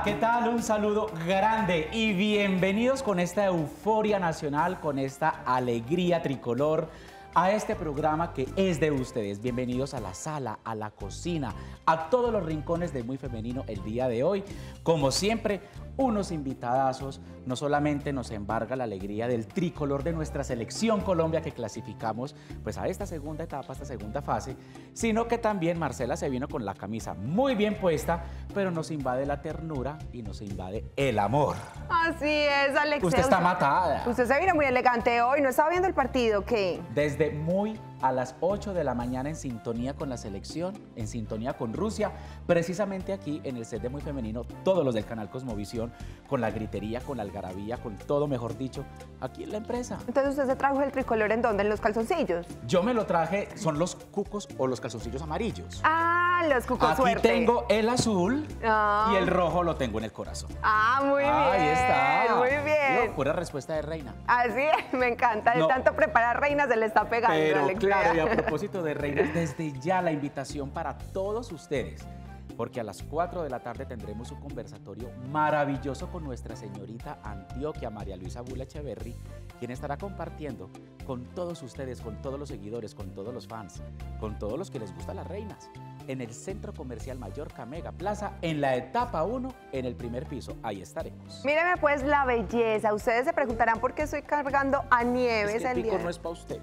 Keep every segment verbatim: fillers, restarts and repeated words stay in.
¿qué tal? Un saludo grande y bienvenidos con esta euforia nacional, con esta alegría tricolor a este programa que es de ustedes. Bienvenidos a la sala, a la cocina, a todos los rincones de Muy Femenino el día de hoy. Como siempre, unos invitadazos. No solamente nos embarga la alegría del tricolor de nuestra selección Colombia que clasificamos pues a esta segunda etapa, a esta segunda fase, sino que también Marcela se vino con la camisa muy bien puesta, pero nos invade la ternura y nos invade el amor. Así es, Alexei. Usted está matada. Usted se vino muy elegante hoy. ¿No estaba viendo el partido? ¿Qué? Desde muy a las ocho de la mañana en sintonía con la selección, en sintonía con Rusia, precisamente aquí en el set de Muy Femenino, todos los del canal Cosmovisión, con la gritería, con la algarabía, con todo, mejor dicho, aquí en la empresa. Entonces, ¿usted se trajo el tricolor en dónde? ¿En los calzoncillos? Yo me lo traje, son los cucos o los calzoncillos amarillos. Ah, los cucos Aquí suerte. tengo el azul Ah. y el rojo lo tengo en el corazón. Ah, muy bien. Ahí está. Muy bien. Digo, pura respuesta de reina. Así es, me encanta. De No. tanto preparar reinas se le está pegando, Pero Alexei. claro, y a propósito de reinas, desde ya la invitación para todos ustedes, porque a las cuatro de la tarde tendremos un conversatorio maravilloso con nuestra señorita Antioquia, María Luisa Bula Echeverry, quien estará compartiendo con todos ustedes, con todos los seguidores, con todos los fans, con todos los que les gustan las reinas, en el Centro Comercial Mallorca Mega Plaza, en la etapa uno, en el primer piso. Ahí estaremos. Míreme pues la belleza. Ustedes se preguntarán por qué estoy cargando a Nieves Es que el el pico día. no es para usted.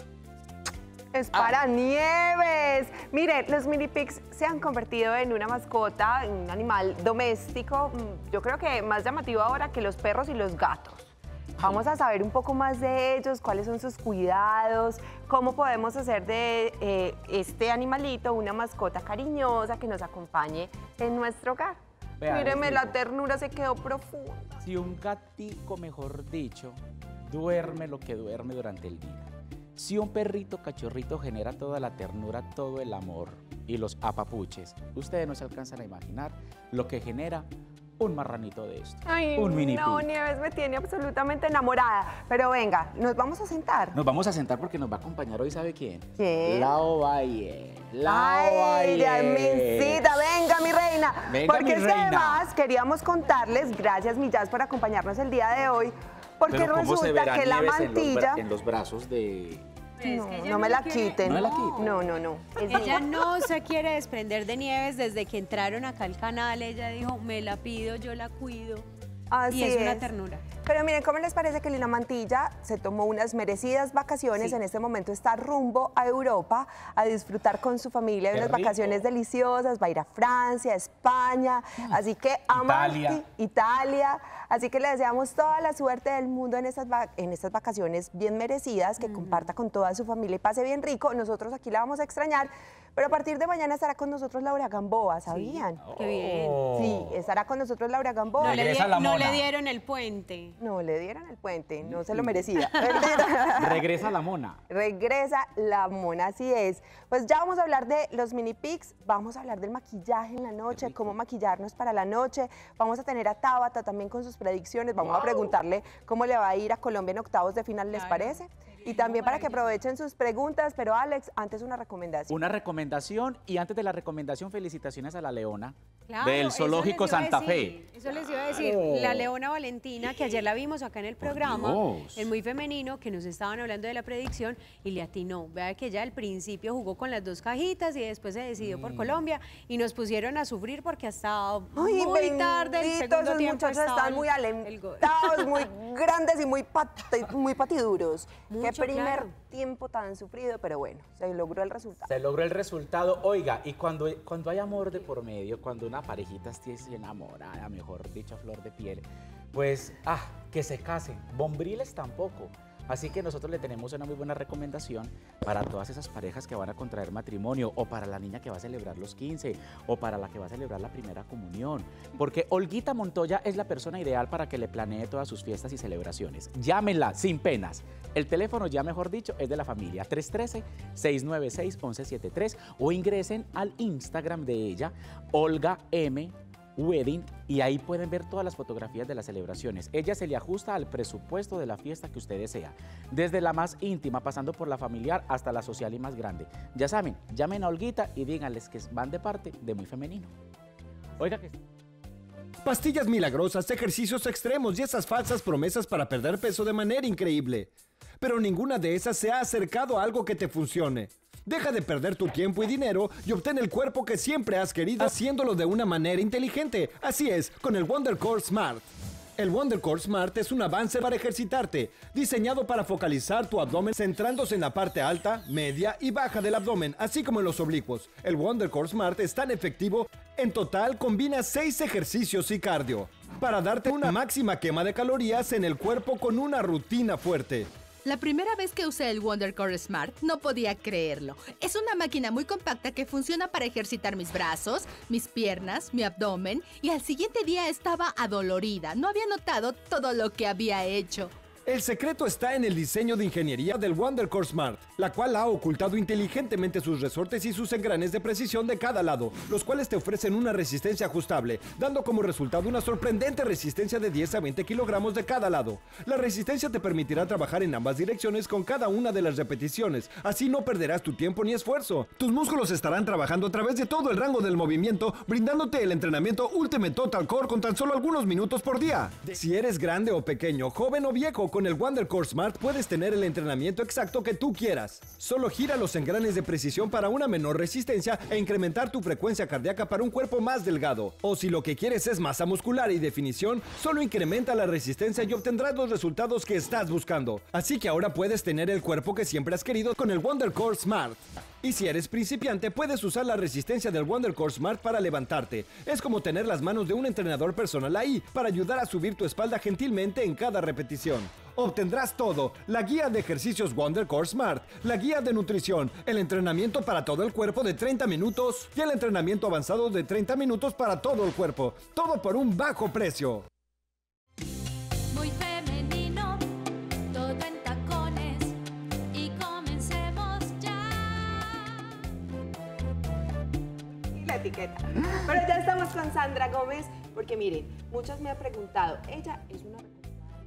Es para Nieves. Mire, los mini pigs se han convertido en una mascota, en un animal doméstico, mm, yo creo que más llamativo ahora que los perros y los gatos. Vamos a saber un poco más de ellos, cuáles son sus cuidados, cómo podemos hacer de eh, este animalito una mascota cariñosa que nos acompañe en nuestro hogar. Vea, Míreme, les la digo. ternura se quedó profunda. Si un gatico, mejor dicho, duerme lo que duerme durante el día. Si un perrito cachorrito genera toda la ternura, todo el amor y los apapuches, ustedes no se alcanzan a imaginar lo que genera un marranito de esto. Ay, un mini no, pig. Nieves me tiene absolutamente enamorada. Pero venga, nos vamos a sentar. Nos vamos a sentar porque nos va a acompañar hoy, ¿sabe quién? ¿Quién? La Ovalle. La Ay, Ovalle. Yasmincita, venga mi reina. Venga, porque mi es que reina. además queríamos contarles, gracias mi Jazz por acompañarnos el día de hoy, porque Pero ¿cómo se resulta verá que la Nieves en los bra- mantilla... en los brazos de... Es No, que ella no me la quiere- quiten. ¿No me la quiten? No, no, no. Es Ella mía. no se quiere desprender de Nieves desde que entraron acá al canal. Ella dijo, me la pido, yo la cuido. Así y es, una es. ternura. Pero miren, ¿cómo les parece que Lina Mantilla se tomó unas merecidas vacaciones? Sí. En este momento está rumbo a Europa a disfrutar con su familia de Qué unas rico. vacaciones deliciosas, va a ir a Francia, a España, así que a Italia. Marti, Italia. Así que le deseamos toda la suerte del mundo en estas, va- en estas vacaciones bien merecidas, que comparta con toda su familia y pase bien rico. Nosotros aquí la vamos a extrañar, pero a partir de mañana estará con nosotros Laura Gamboa, ¿sabían? Qué bien. Oh. Sí, estará con nosotros Laura Gamboa. No le, Regresa di- la no mona. le dieron el puente. No, le dieron el puente, no se lo merecía. Regresa la mona. Regresa la mona, así es. Pues ya vamos a hablar de los mini pigs, vamos a hablar del maquillaje en la noche, cómo maquillarnos para la noche. Vamos a tener a Tabata también con sus predicciones, vamos a preguntarle cómo le va a ir a Colombia en octavos de final, ¿les Claro. parece? Y también para que aprovechen sus preguntas, pero Alex, antes una recomendación. Una recomendación y antes de la recomendación, felicitaciones a la Leona Claro, del eso Zoológico les iba a Santa decir, Fe. Eso les iba a decir. Claro. La Leona Valentina, que ayer la vimos acá en el programa, Dios. es muy femenino, que nos estaban hablando de la predicción y le atinó. Vea que ella al principio jugó con las dos cajitas y después se decidió Mm. por Colombia y nos pusieron a sufrir porque hasta Ay, muy tarde el bendito, segundo esos tiempo muchachos estaba están muy el- el gol. alentados, muy grandes y muy, pati- muy patiduros. Qué Mucho, primer claro. tiempo tan sufrido, pero bueno, se logró el resultado. Se logró el resultado. Oiga, y cuando, cuando hay amor de por medio, cuando una parejita esté enamorada, mejor dicho, a flor de piel, pues, ah, que se casen. Bombriles tampoco. Así que nosotros le tenemos una muy buena recomendación para todas esas parejas que van a contraer matrimonio, o para la niña que va a celebrar los quince, o para la que va a celebrar la primera comunión. Porque Olguita Montoya es la persona ideal para que le planee todas sus fiestas y celebraciones. Llámenla sin penas. El teléfono, ya mejor dicho, es de la familia, tres uno tres, seis nueve seis, uno uno siete tres, o ingresen al Instagram de ella, Olga M. Wedding, y ahí pueden ver todas las fotografías de las celebraciones. Ella se le ajusta al presupuesto de la fiesta que usted desea, desde la más íntima, pasando por la familiar hasta la social y más grande. Ya saben, llamen a Olguita y díganles que van de parte de Muy Femenino. Oiga que... Pastillas milagrosas, ejercicios extremos y esas falsas promesas para perder peso de manera increíble. Pero ninguna de esas se ha acercado a algo que te funcione. Deja de perder tu tiempo y dinero y obtén el cuerpo que siempre has querido haciéndolo de una manera inteligente. Así es, con el WonderCore Smart. El WonderCore Smart es un avance para ejercitarte, diseñado para focalizar tu abdomen centrándose en la parte alta, media y baja del abdomen, así como en los oblicuos. El WonderCore Smart es tan efectivo, en total combina seis ejercicios y cardio, para darte una máxima quema de calorías en el cuerpo con una rutina fuerte. La primera vez que usé el WonderCore Smart no podía creerlo. Es una máquina muy compacta que funciona para ejercitar mis brazos, mis piernas, mi abdomen y al siguiente día estaba adolorida. No había notado todo lo que había hecho. El secreto está en el diseño de ingeniería del WonderCore Smart, la cual ha ocultado inteligentemente sus resortes y sus engranes de precisión de cada lado, los cuales te ofrecen una resistencia ajustable, dando como resultado una sorprendente resistencia de diez a veinte kilogramos de cada lado. La resistencia te permitirá trabajar en ambas direcciones con cada una de las repeticiones, así no perderás tu tiempo ni esfuerzo. Tus músculos estarán trabajando a través de todo el rango del movimiento, brindándote el entrenamiento Ultimate Total Core con tan solo algunos minutos por día. Si eres grande o pequeño, joven o viejo, con el WonderCore Smart puedes tener el entrenamiento exacto que tú quieras. Solo gira los engranes de precisión para una menor resistencia e incrementar tu frecuencia cardíaca para un cuerpo más delgado. O si lo que quieres es masa muscular y definición, solo incrementa la resistencia y obtendrás los resultados que estás buscando. Así que ahora puedes tener el cuerpo que siempre has querido con el WonderCore Smart. Y si eres principiante, puedes usar la resistencia del WonderCore Smart para levantarte. Es como tener las manos de un entrenador personal ahí, para ayudar a subir tu espalda gentilmente en cada repetición. Obtendrás todo: la guía de ejercicios WonderCore Smart, la guía de nutrición, el entrenamiento para todo el cuerpo de treinta minutos y el entrenamiento avanzado de treinta minutos para todo el cuerpo. Todo por un bajo precio. Muy femenino, todo en tacones y comencemos ya. Y la etiqueta. Pero ya estamos con Sandra Gómez, porque miren, muchas me han preguntado, ella es una reportera.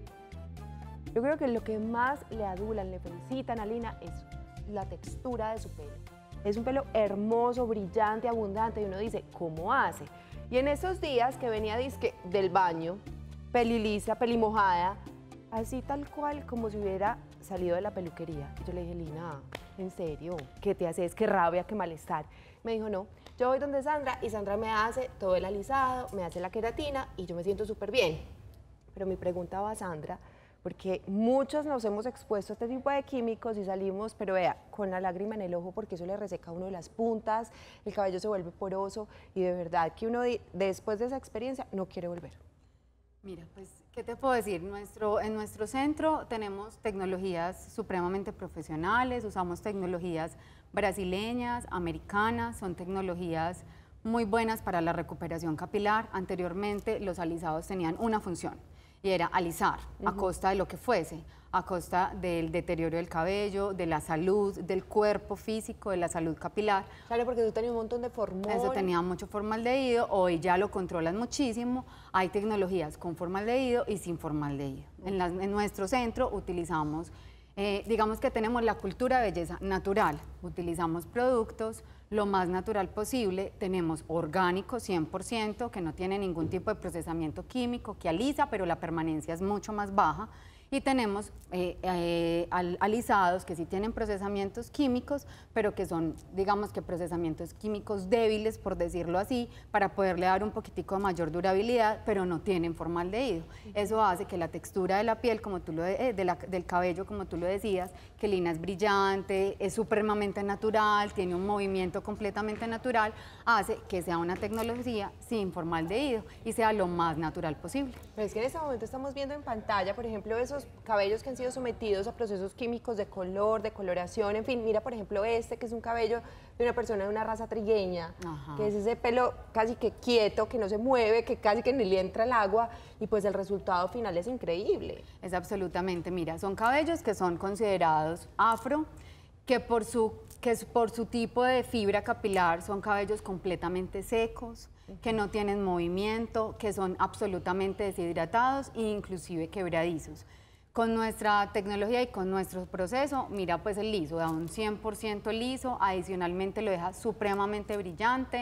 Yo creo que lo que más le adulan, le felicitan a Lina es la textura de su pelo. Es un pelo hermoso, brillante, abundante, y uno dice, ¿cómo hace? Y en esos días que venía disque del baño, peli lisa, peli mojada, así tal cual como si hubiera salido de la peluquería. Y yo le dije, Lina, ¿en serio? ¿Qué te haces? ¿Qué rabia? ¿Qué malestar? Me dijo, no, yo voy donde Sandra y Sandra me hace todo el alisado, me hace la queratina y yo me siento súper bien. Pero mi pregunta va a Sandra, porque muchos nos hemos expuesto a este tipo de químicos y salimos, pero vea, con la lágrima en el ojo, porque eso le reseca a uno de las puntas, el cabello se vuelve poroso y de verdad que uno después de esa experiencia no quiere volver. Mira, pues, ¿qué te puedo decir? Nuestro, en nuestro centro tenemos tecnologías supremamente profesionales, usamos tecnologías brasileñas, americanas, son tecnologías muy buenas para la recuperación capilar. Anteriormente los alisados tenían una función, y era alisar, uh-huh, a costa de lo que fuese, a costa del deterioro del cabello, de la salud, del cuerpo físico, de la salud capilar. Claro, porque tú tenías un montón de formol. Eso tenía mucho formaldehído, hoy ya lo controlan muchísimo. Hay tecnologías con formaldehído y sin formaldehído. Uh-huh. En, la, en nuestro centro utilizamos, eh, digamos que tenemos la cultura de belleza natural, utilizamos productos lo más natural posible, tenemos orgánico cien por ciento, que no tiene ningún tipo de procesamiento químico, que alisa, pero la permanencia es mucho más baja, y tenemos eh, eh, al, alisados que sí tienen procesamientos químicos, pero que son, digamos que procesamientos químicos débiles, por decirlo así, para poderle dar un poquitico de mayor durabilidad, pero no tienen formaldehído. Eso hace que la textura de la piel, como tú lo de, de la, del cabello, como tú lo decías, que Lina es brillante, es supremamente natural, tiene un movimiento completamente natural, hace que sea una tecnología sin formaldehído y sea lo más natural posible. Pero es que en este momento estamos viendo en pantalla, por ejemplo, esos cabellos que han sido sometidos a procesos químicos de color, de coloración, en fin, mira por ejemplo este que es un cabello de una persona de una raza trigueña, ajá, que es ese pelo casi que quieto, que no se mueve, que casi que ni le entra el agua, y pues el resultado final es increíble. Es absolutamente, mira, son cabellos que son considerados afro, que por su, que por su tipo de fibra capilar son cabellos completamente secos, que no tienen movimiento, que son absolutamente deshidratados e inclusive quebradizos. Con nuestra tecnología y con nuestro proceso, mira pues el liso, da un cien por ciento liso, adicionalmente lo deja supremamente brillante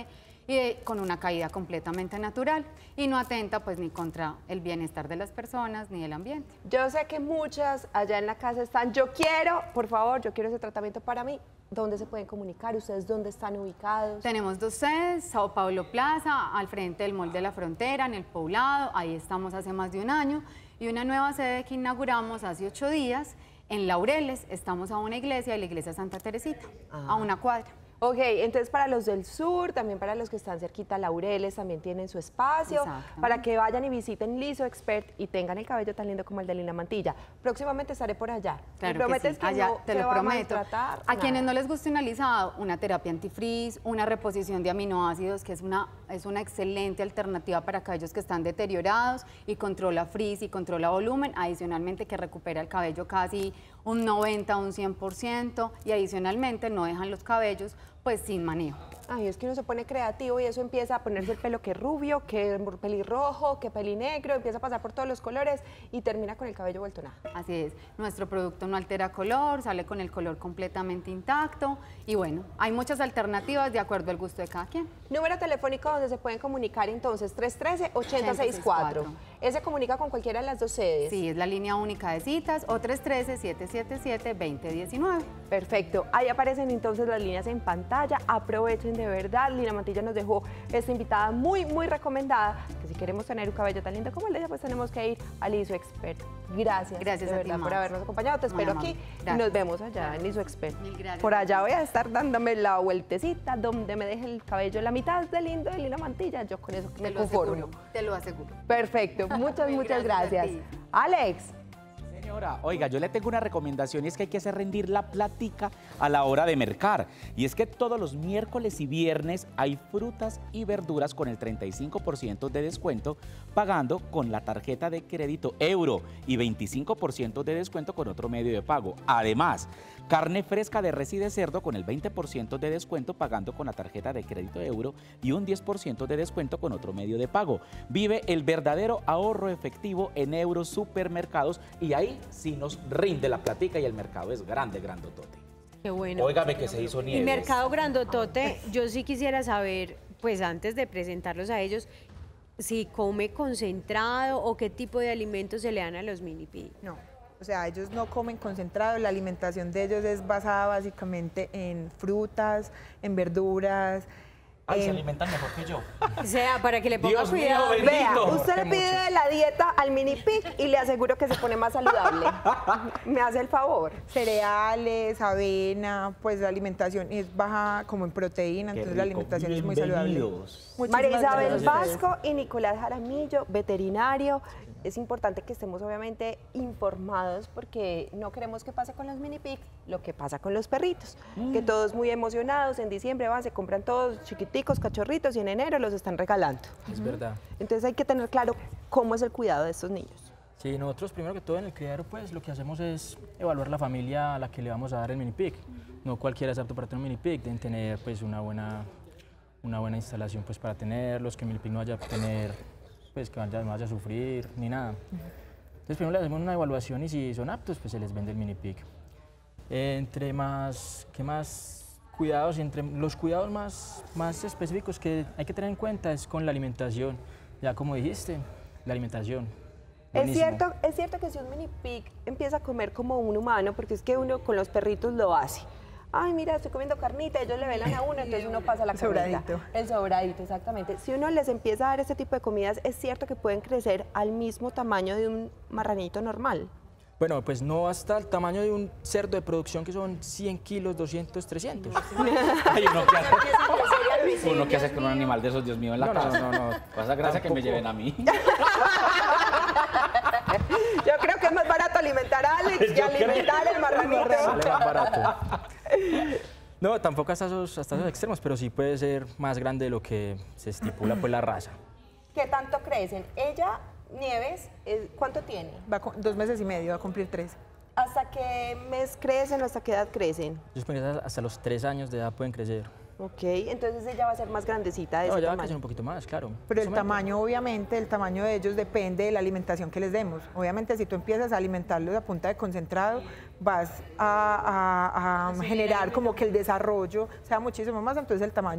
y de- con una caída completamente natural y no atenta pues ni contra el bienestar de las personas ni del ambiente. Yo sé que muchas allá en la casa están, yo quiero, por favor, yo quiero ese tratamiento para mí. ¿Dónde se pueden comunicar? ¿Ustedes dónde están ubicados? Tenemos dos sedes, Sao Paulo Plaza, al frente del Mall de la Frontera, en el Poblado, ahí estamos hace más de un año, y una nueva sede que inauguramos hace ocho días, en Laureles, estamos a una iglesia, la iglesia Santa Teresita, a una cuadra. Ok, entonces para los del sur, también para los que están cerquita, Laureles también tienen su espacio, Exacto. para que vayan y visiten Liso Expert y tengan el cabello tan lindo como el de Lina Mantilla. Próximamente estaré por allá. ¿Me Claro que prometes sí. que Allá, no te se lo va a prometo. maltratar? A quienes Nada. no les guste un alisado, una terapia antifrizz, una reposición de aminoácidos, que es una, es una excelente alternativa para cabellos que están deteriorados y controla frizz y controla volumen, adicionalmente que recupera el cabello casi un noventa, un cien por ciento y adicionalmente no dejan los cabellos pues sin manejo. Ay, es que uno se pone creativo y eso empieza a ponerse el pelo que rubio, que pelirrojo, que pelinegro, empieza a pasar por todos los colores y termina con el cabello vuelto nada. Así es, nuestro producto no altera color, sale con el color completamente intacto y bueno, hay muchas alternativas de acuerdo al gusto de cada quien. Número telefónico donde se pueden comunicar entonces, tres uno tres, ocho cero seis cuatro. Ese comunica con cualquiera de las dos sedes. Sí, es la línea única de citas o tres uno tres, siete siete siete, dos cero uno nueve. Perfecto, ahí aparecen entonces las líneas en pantalla, aprovechen de verdad, Lina Mantilla nos dejó esta invitada muy, muy recomendada, que si queremos tener un cabello tan lindo como el de ella, pues tenemos que ir al Liso Expert. Gracias, Gracias de a ti, verdad por Max. habernos acompañado, te Muy espero amable. aquí y Gracias. nos vemos allá en Liso Expert. Mil gracias. Por allá voy a estar dándome la vueltecita, donde me deje el cabello la mitad de lindo de Lina Mantilla, yo con eso Te me lo conformo. aseguro, te lo aseguro. Perfecto, muchas, Mil muchas gracias a gracias. ti. Alex. Señora, oiga, yo le tengo una recomendación y es que hay que hacer rendir la plática a la hora de mercar. Y es que todos los miércoles y viernes hay frutas y verduras con el treinta y cinco por ciento de descuento pagando con la tarjeta de crédito Euro y veinticinco por ciento de descuento con otro medio de pago. Además, carne fresca de res y de cerdo con el veinte por ciento de descuento pagando con la tarjeta de crédito Euro y un diez por ciento de descuento con otro medio de pago. Vive el verdadero ahorro efectivo en Euro Supermercados y ahí sí nos rinde la platica y el mercado es grande, grandotote. Qué bueno. Óigame que se hizo Y Nieves. Mercado Grandotote, yo sí quisiera saber, pues antes de presentarlos a ellos, si come concentrado o qué tipo de alimentos se le dan a los mini pig. No, o sea, ellos no comen concentrado, la alimentación de ellos es basada básicamente en frutas, en verduras. Ay, se en- alimentan mejor que yo. O sea, para que le ponga Dios mío, cuidado. bendito. Vea, Lindo. usted le Que pide muchos. la dieta al mini pig y le aseguro que se pone más saludable. Me hace el favor. cereales, avena, pues la alimentación es baja como en proteína, Qué entonces la rico. alimentación es muy saludable. Bienvenidos. Muchísimas María Isabel gracias a ustedes. Vasco y Nicolás Jaramillo, veterinario. Es importante que estemos obviamente informados porque no queremos que pase con los mini pigs lo que pasa con los perritos, que todos muy emocionados, en diciembre van, se compran todos chiquiticos, cachorritos y en enero los están regalando. Es verdad. Entonces hay que tener claro cómo es el cuidado de estos niños. Sí, nosotros primero que todo en el criadero pues lo que hacemos es evaluar la familia a la que le vamos a dar el mini pig. No cualquiera es apto para tener un mini pig, deben tener pues una buena, una buena instalación pues para tenerlos, que el mini pig no vaya a tener, pues que vaya, no vaya a sufrir ni nada. Entonces primero le hacemos una evaluación y si son aptos pues se les vende el mini pig. Eh, entre más, ¿qué más cuidados? Entre los cuidados más, más específicos que hay que tener en cuenta es con la alimentación. Ya como dijiste, la alimentación. Es Buenísimo. cierto, es cierto que si un mini pig empieza a comer como un humano, porque es que uno con los perritos lo hace. Ay, mira, estoy comiendo carnita, ellos le velan a uno, entonces uno pasa la El carnita. sobradito. El sobradito, exactamente. Si uno les empieza a dar este tipo de comidas, es cierto que pueden crecer al mismo tamaño de un marranito normal. Bueno, pues no hasta el tamaño de un cerdo de producción que son cien kilos, doscientos, trescientos. Ay, uno que hace, uno que hace con un animal de esos, Dios mío, en la No, no, casa. no, no. Pasa gracia que me Tampoco. lleven a mí. Yo creo que es más barato alimentar a Alex que Yo creo. alimentar el marranito. Sale más barato. No, tampoco hasta esos, hasta esos extremos, pero sí puede ser más grande de lo que se estipula pues la raza. ¿Qué tanto crecen? Ella, Nieves, eh, ¿cuánto tiene? Va con dos meses y medio, va a cumplir tres. ¿Hasta qué mes crecen o hasta qué edad crecen? Ellos pueden- hasta los tres años de edad pueden crecer. Ok, entonces ella va a ser más grandecita de No, ese ya va a tamaño. crecer un poquito más, claro. Pero Más el o menos. tamaño, obviamente, el tamaño de ellos depende de la alimentación que les demos. Obviamente, si tú empiezas a alimentarlos a punta de concentrado, vas a, a- a generar como que el desarrollo sea muchísimo más, entonces el tamaño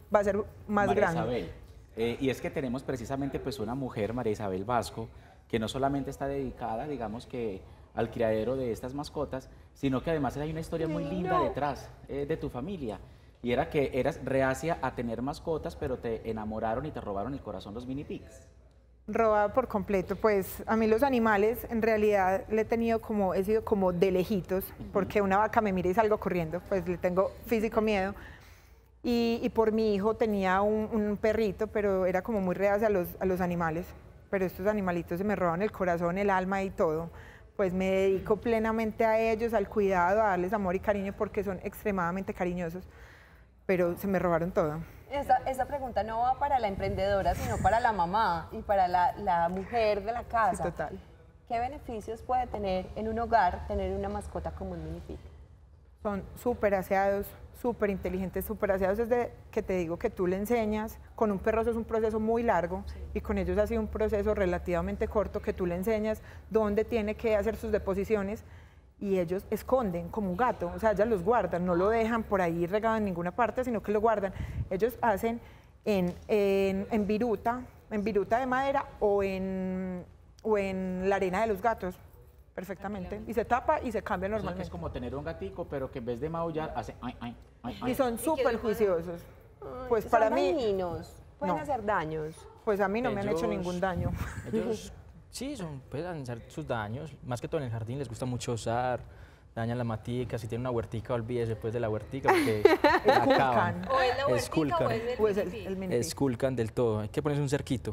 va a ser más María grande. Isabel, eh, y es que tenemos precisamente pues una mujer, María Isabel Vasco, que no solamente está dedicada, digamos que al criadero de estas mascotas, sino que además hay una historia muy linda detrás eh, de tu familia. Y era que eras reacia a tener mascotas, pero te enamoraron y te robaron el corazón los mini pigs. Robada por completo, pues a mí los animales en realidad le he tenido como, he sido como de lejitos, porque una vaca me mira y salgo corriendo, pues le tengo físico miedo. Y, y por mi hijo tenía un, un perrito, pero era como muy reacia a los, a los animales, pero estos animalitos se me roban el corazón, el alma y todo. Pues me dedico plenamente a ellos, al cuidado, a darles amor y cariño porque son extremadamente cariñosos, pero se me robaron todo. Esta, esta pregunta no va para la emprendedora, sino para la mamá y para la, la mujer de la casa. Sí, total. ¿Qué beneficios puede tener en un hogar tener una mascota como un mini pig? Son súper aseados, súper inteligentes, súper aseados. Es de que te digo que tú le enseñas, con un perro eso es un proceso muy largo y con ellos ha sido un proceso relativamente corto que tú le enseñas dónde tiene que hacer sus deposiciones y ellos esconden como un gato, o sea, ellas los guardan, no lo dejan por ahí regado en ninguna parte, sino que lo guardan. Ellos hacen en, en, en viruta, en viruta de madera o en, o en la arena de los gatos, perfectamente, y se tapa y se cambia O sea, que normalmente. es como tener un gatico, pero que en vez de maullar hace ay, ay, ay, ay. Y son súper juiciosos. Pues Son para mí, dañinos, pueden no. hacer daños. pues a mí no me han hecho Ellos- ningún daño. Ellos, sí, son, pueden hacer sus daños. Más que todo en el jardín les gusta mucho usar, dañan la matica. Si tienen una huertica, olvídese después de la huertica porque la acaban. Esculcan. O es la huertica Esculcan. o es el Pues el, mini pig. el mini pig. Esculcan del todo. Hay que ponerse un cerquito.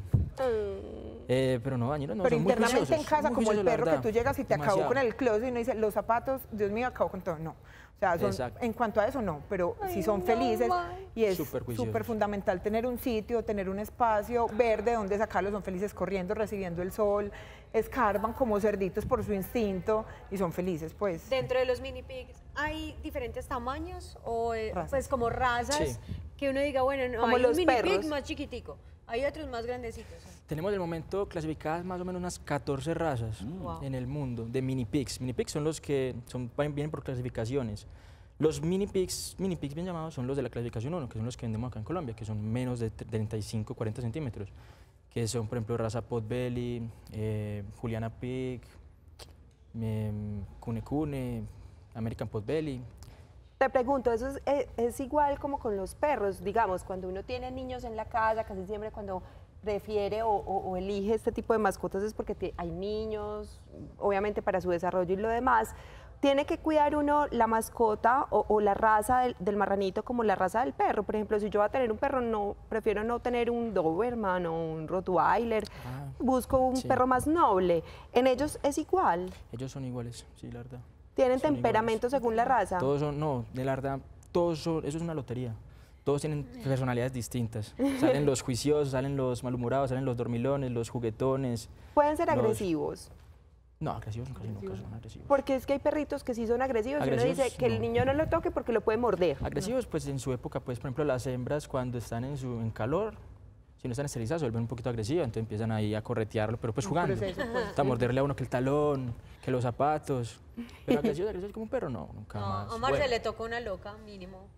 Eh, pero no, dañinos no, Pero son muy internamente en juiciosos, casa, muy como el juiciosos, la perro que verdad. tú llegas y te acabó Demasiado. con el closet y uno dice, los zapatos, Dios mío, acabó con todo. No. O sea, son- Exacto. en cuanto a eso, no. Pero si Ay, son no, felices May. y es Súper juiciosos. súper fundamental tener un sitio, tener un espacio verde donde sacarlos, son felices corriendo, recibiendo el sol, escarban como cerditos por su instinto y son felices, pues. Dentro de los mini pigs, ¿hay diferentes tamaños o eh, Razas. pues como razas Sí. que uno diga, bueno, no, Como hay los un mini perros. pig más chiquitico, hay otros más grandecitos? Tenemos de momento clasificadas más o menos unas catorce razas Wow. en el mundo de mini pigs. Mini pigs son los que son, vienen por clasificaciones. Los mini pigs, mini pigs bien llamados, son los de la clasificación uno, que son los que vendemos acá en Colombia, que son menos de treinta y cinco, cuarenta centímetros, que son, por ejemplo, raza Potbelly, eh, Juliana Pig, eh, Cune Cune, American Potbelly. Te pregunto, ¿eso es, es- es igual como con los perros? Digamos, cuando uno tiene niños en la casa, casi siempre cuando prefiere o, o- o elige este tipo de mascotas es porque te- hay niños, obviamente para su desarrollo y lo demás. ¿Tiene que cuidar uno la mascota o, o la raza del, del marranito como la raza del perro? Por ejemplo, si yo voy a tener un perro, no, prefiero no tener un Doberman o un Rottweiler. Ah, Busco un sí. perro más noble. ¿En ellos es igual? Ellos son iguales, sí, la verdad. ¿Tienen Son temperamento según la raza? Todos son, no, de la verdad, todos son, eso es una lotería. Todos tienen personalidades distintas. Salen los juiciosos, salen los malhumorados, salen los dormilones, los juguetones. ¿Pueden ser los- agresivos? No, agresivos casi nunca son agresivos. Porque es que hay perritos que sí son agresivos, y uno Agresivos, dice que el no. niño no lo toque porque lo puede morder. Agresivos, pues en su época, pues por ejemplo las hembras cuando están en su en calor, si no están esterilizadas, se vuelven un poquito agresivas, entonces empiezan ahí a corretearlo, pero pues Un jugando. proceso, pues. A morderle a uno que el talón, que los zapatos. Pero agresivos, agresivos como un perro, no, nunca No, más. a Omar Bueno. se le tocó una loca, mínimo.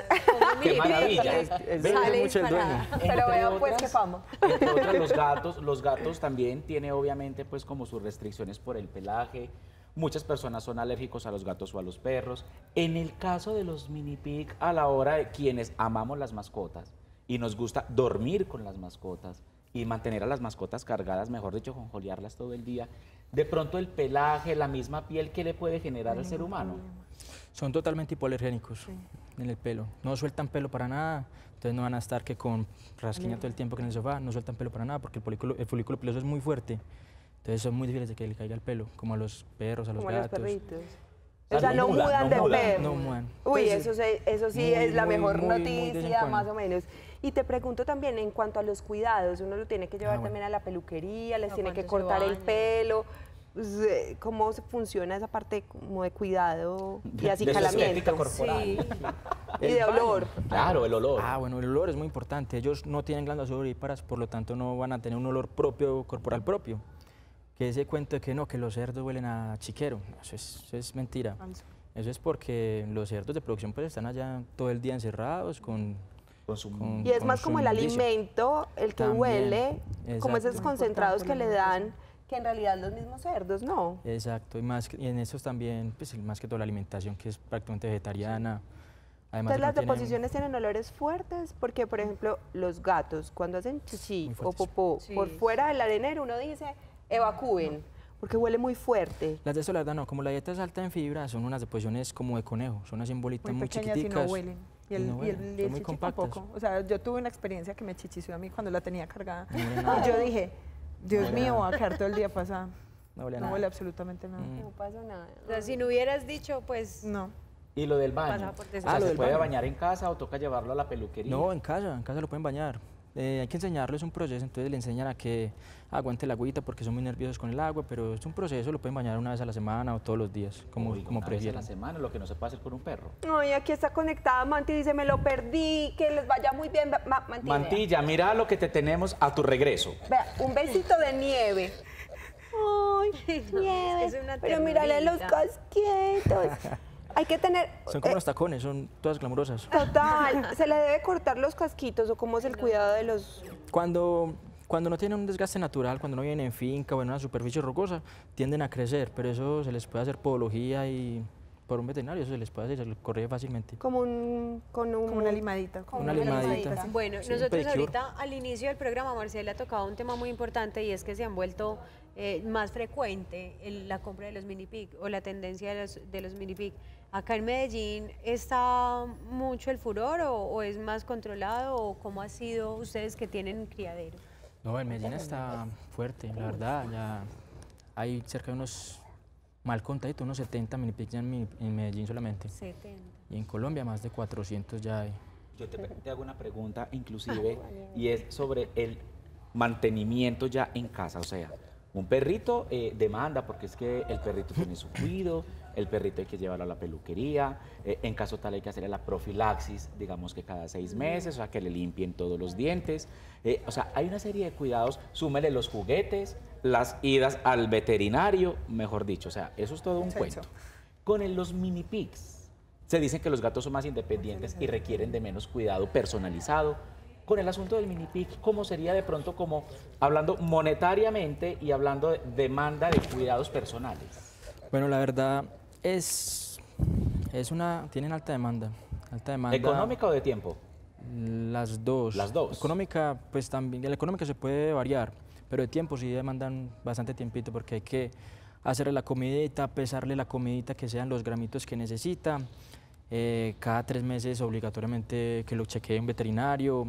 ¡Qué maravilla! Es- es- Ve, sale mucho el disparada. dueño. Pero Entre vean pues otras- qué fama. Entre otras, los gatos, los gatos también tiene obviamente pues como sus restricciones por el pelaje. Muchas personas son alérgicos a los gatos o a los perros. En el caso de los mini pig, a la hora de quienes amamos las mascotas y nos gusta dormir con las mascotas y mantener a las mascotas cargadas, mejor dicho, jonjolearlas todo el día, de pronto el pelaje, la misma piel, ¿qué le puede generar al ser humano? Son totalmente hipoalergénicos en el pelo. No sueltan pelo para nada, entonces no van a estar que con rasquiña todo el tiempo que en el sofá, no sueltan pelo para nada porque el folículo, el folículo piloso es muy fuerte. Entonces son muy difíciles de que le caiga el pelo, como a los perros, a los Como los gatos. perritos. sea, O sea, no no mudan, mudan no de mudan. perro. No mudan. Uy, Pues, eso, se- eso sí muy, es la muy, mejor muy, muy de vez en noticia, cuando. más o menos. Y te pregunto también, en cuanto a los cuidados, uno lo tiene que llevar Ah, bueno. también a la peluquería, les ¿A tiene que cuánto se cortar el bañan? pelo. Pues, eh, ¿Cómo se funciona esa parte como de cuidado y De- de su estética acicalamiento? corporal. Sí. Y El de baño. olor. Claro, el olor. Ah, bueno, el olor es muy importante. Ellos no tienen glándulas odoríparas, por lo tanto no van a tener un olor propio, corporal propio. Que ese cuento de que no, que los cerdos huelen a chiquero, eso es, eso es mentira. Eso es porque los cerdos de producción pues están allá todo el día encerrados con, Con su... con- Y es con más su como el inmundicia. alimento, el que También, huele, como exacto. esos concentrados que le dan, que en realidad los mismos cerdos, ¿no? Exacto, y, más, que- y en estos también, pues más que toda la alimentación que es prácticamente vegetariana. Además Entonces de las que no tienen- deposiciones tienen olores fuertes, porque por ejemplo los gatos cuando hacen chichi Muy o fuertes. popó Sí, por sí. fuera del arenero uno dice evacúen, porque huele muy fuerte. Las de eso, la verdad, no. Como la dieta es alta en fibra, son unas deposiciones como de conejo. Son así en bolitas Muy muy, pequeñas y chiquiticas. no huelen. Y el, y no y el, huelen, y son el muy chichi compactas. tampoco. O sea, yo tuve una experiencia que me chichició a mí cuando la tenía cargada. No huele nada. Y yo dije, Dios huele mío, nada. voy a quedar todo el día pasada. No huele a No nada. huele absolutamente nada. Mm. No pasa nada. O sea, si no hubieras dicho, pues No. Y lo del baño. Pasa por O sea, desapercibido. Ah, lo ¿se del puede baño. bañar en casa o toca llevarlo a la peluquería? No, en casa, en casa lo pueden bañar. Eh, hay que enseñarles un proceso, entonces le enseñan a que aguante la agüita porque son muy nerviosos con el agua, pero es un proceso, lo pueden bañar una vez a la semana o todos los días, como, Uy, como una vez a prefieran. la semana, lo que no se puede hacer con un perro. Ay, aquí está conectada Manti, dice, me lo perdí, que les vaya muy bien. Ma- Manti, vea. Mantilla, mira lo que te tenemos a tu regreso. Vea, un besito de nieve. Ay, nieve. es una Pero mírale los ternurita. casquitos. Hay que tener... Son como eh, los tacones, son todas glamurosas. Total, ¿se le debe cortar los casquitos o cómo es el cuidado de los...? Cuando, cuando no tienen un desgaste natural, cuando no vienen en finca o en una superficie rocosa, tienden a crecer, pero eso se les puede hacer podología y por un veterinario, eso se les puede hacer, se les corrige fácilmente. Como un... Con un, Como una limadita. como Una limadita. Bueno, Sí, un nosotros pedicure. ahorita al inicio del programa, Marcela, tocaba un tema muy importante y es que se han vuelto eh, más frecuente el- la compra de los mini pig o la tendencia de los, de los mini pig. Acá en Medellín, ¿está mucho el furor o, o es más controlado o cómo ha sido ustedes que tienen criadero? No, en Medellín está fuerte, la verdad, ya hay cerca de unos, mal contaditos, unos setenta mini pigs ya en, mi- en Medellín solamente. setenta. Y en Colombia más de cuatrocientos ya hay. Yo te, te hago una pregunta inclusive y es sobre el mantenimiento ya en casa. O sea, un perrito eh, demanda porque es que el perrito tiene su cuido, el perrito hay que llevarlo a la peluquería, eh, en caso tal hay que hacerle la profilaxis, digamos que cada seis meses, o sea, que le limpien todos los dientes. Eh, o sea, hay una serie de cuidados, súmele los juguetes, las idas al veterinario, mejor dicho, o sea, eso es todo un Sí, cuento. eso. Con el- los mini pigs, se dice que los gatos son más independientes y requieren de menos cuidado personalizado. Con el asunto del mini pig, ¿cómo sería de pronto como hablando monetariamente y hablando de demanda de cuidados personales? Bueno, la verdad es, es una, tienen alta demanda, alta demanda. ¿Económica o de tiempo? Las dos. Las dos. Económica, pues también, la económica se puede variar, pero de tiempo sí demandan bastante tiempito porque hay que hacerle la comidita, pesarle la comidita que sean los gramitos que necesita. Eh, cada tres meses obligatoriamente que lo chequee un veterinario,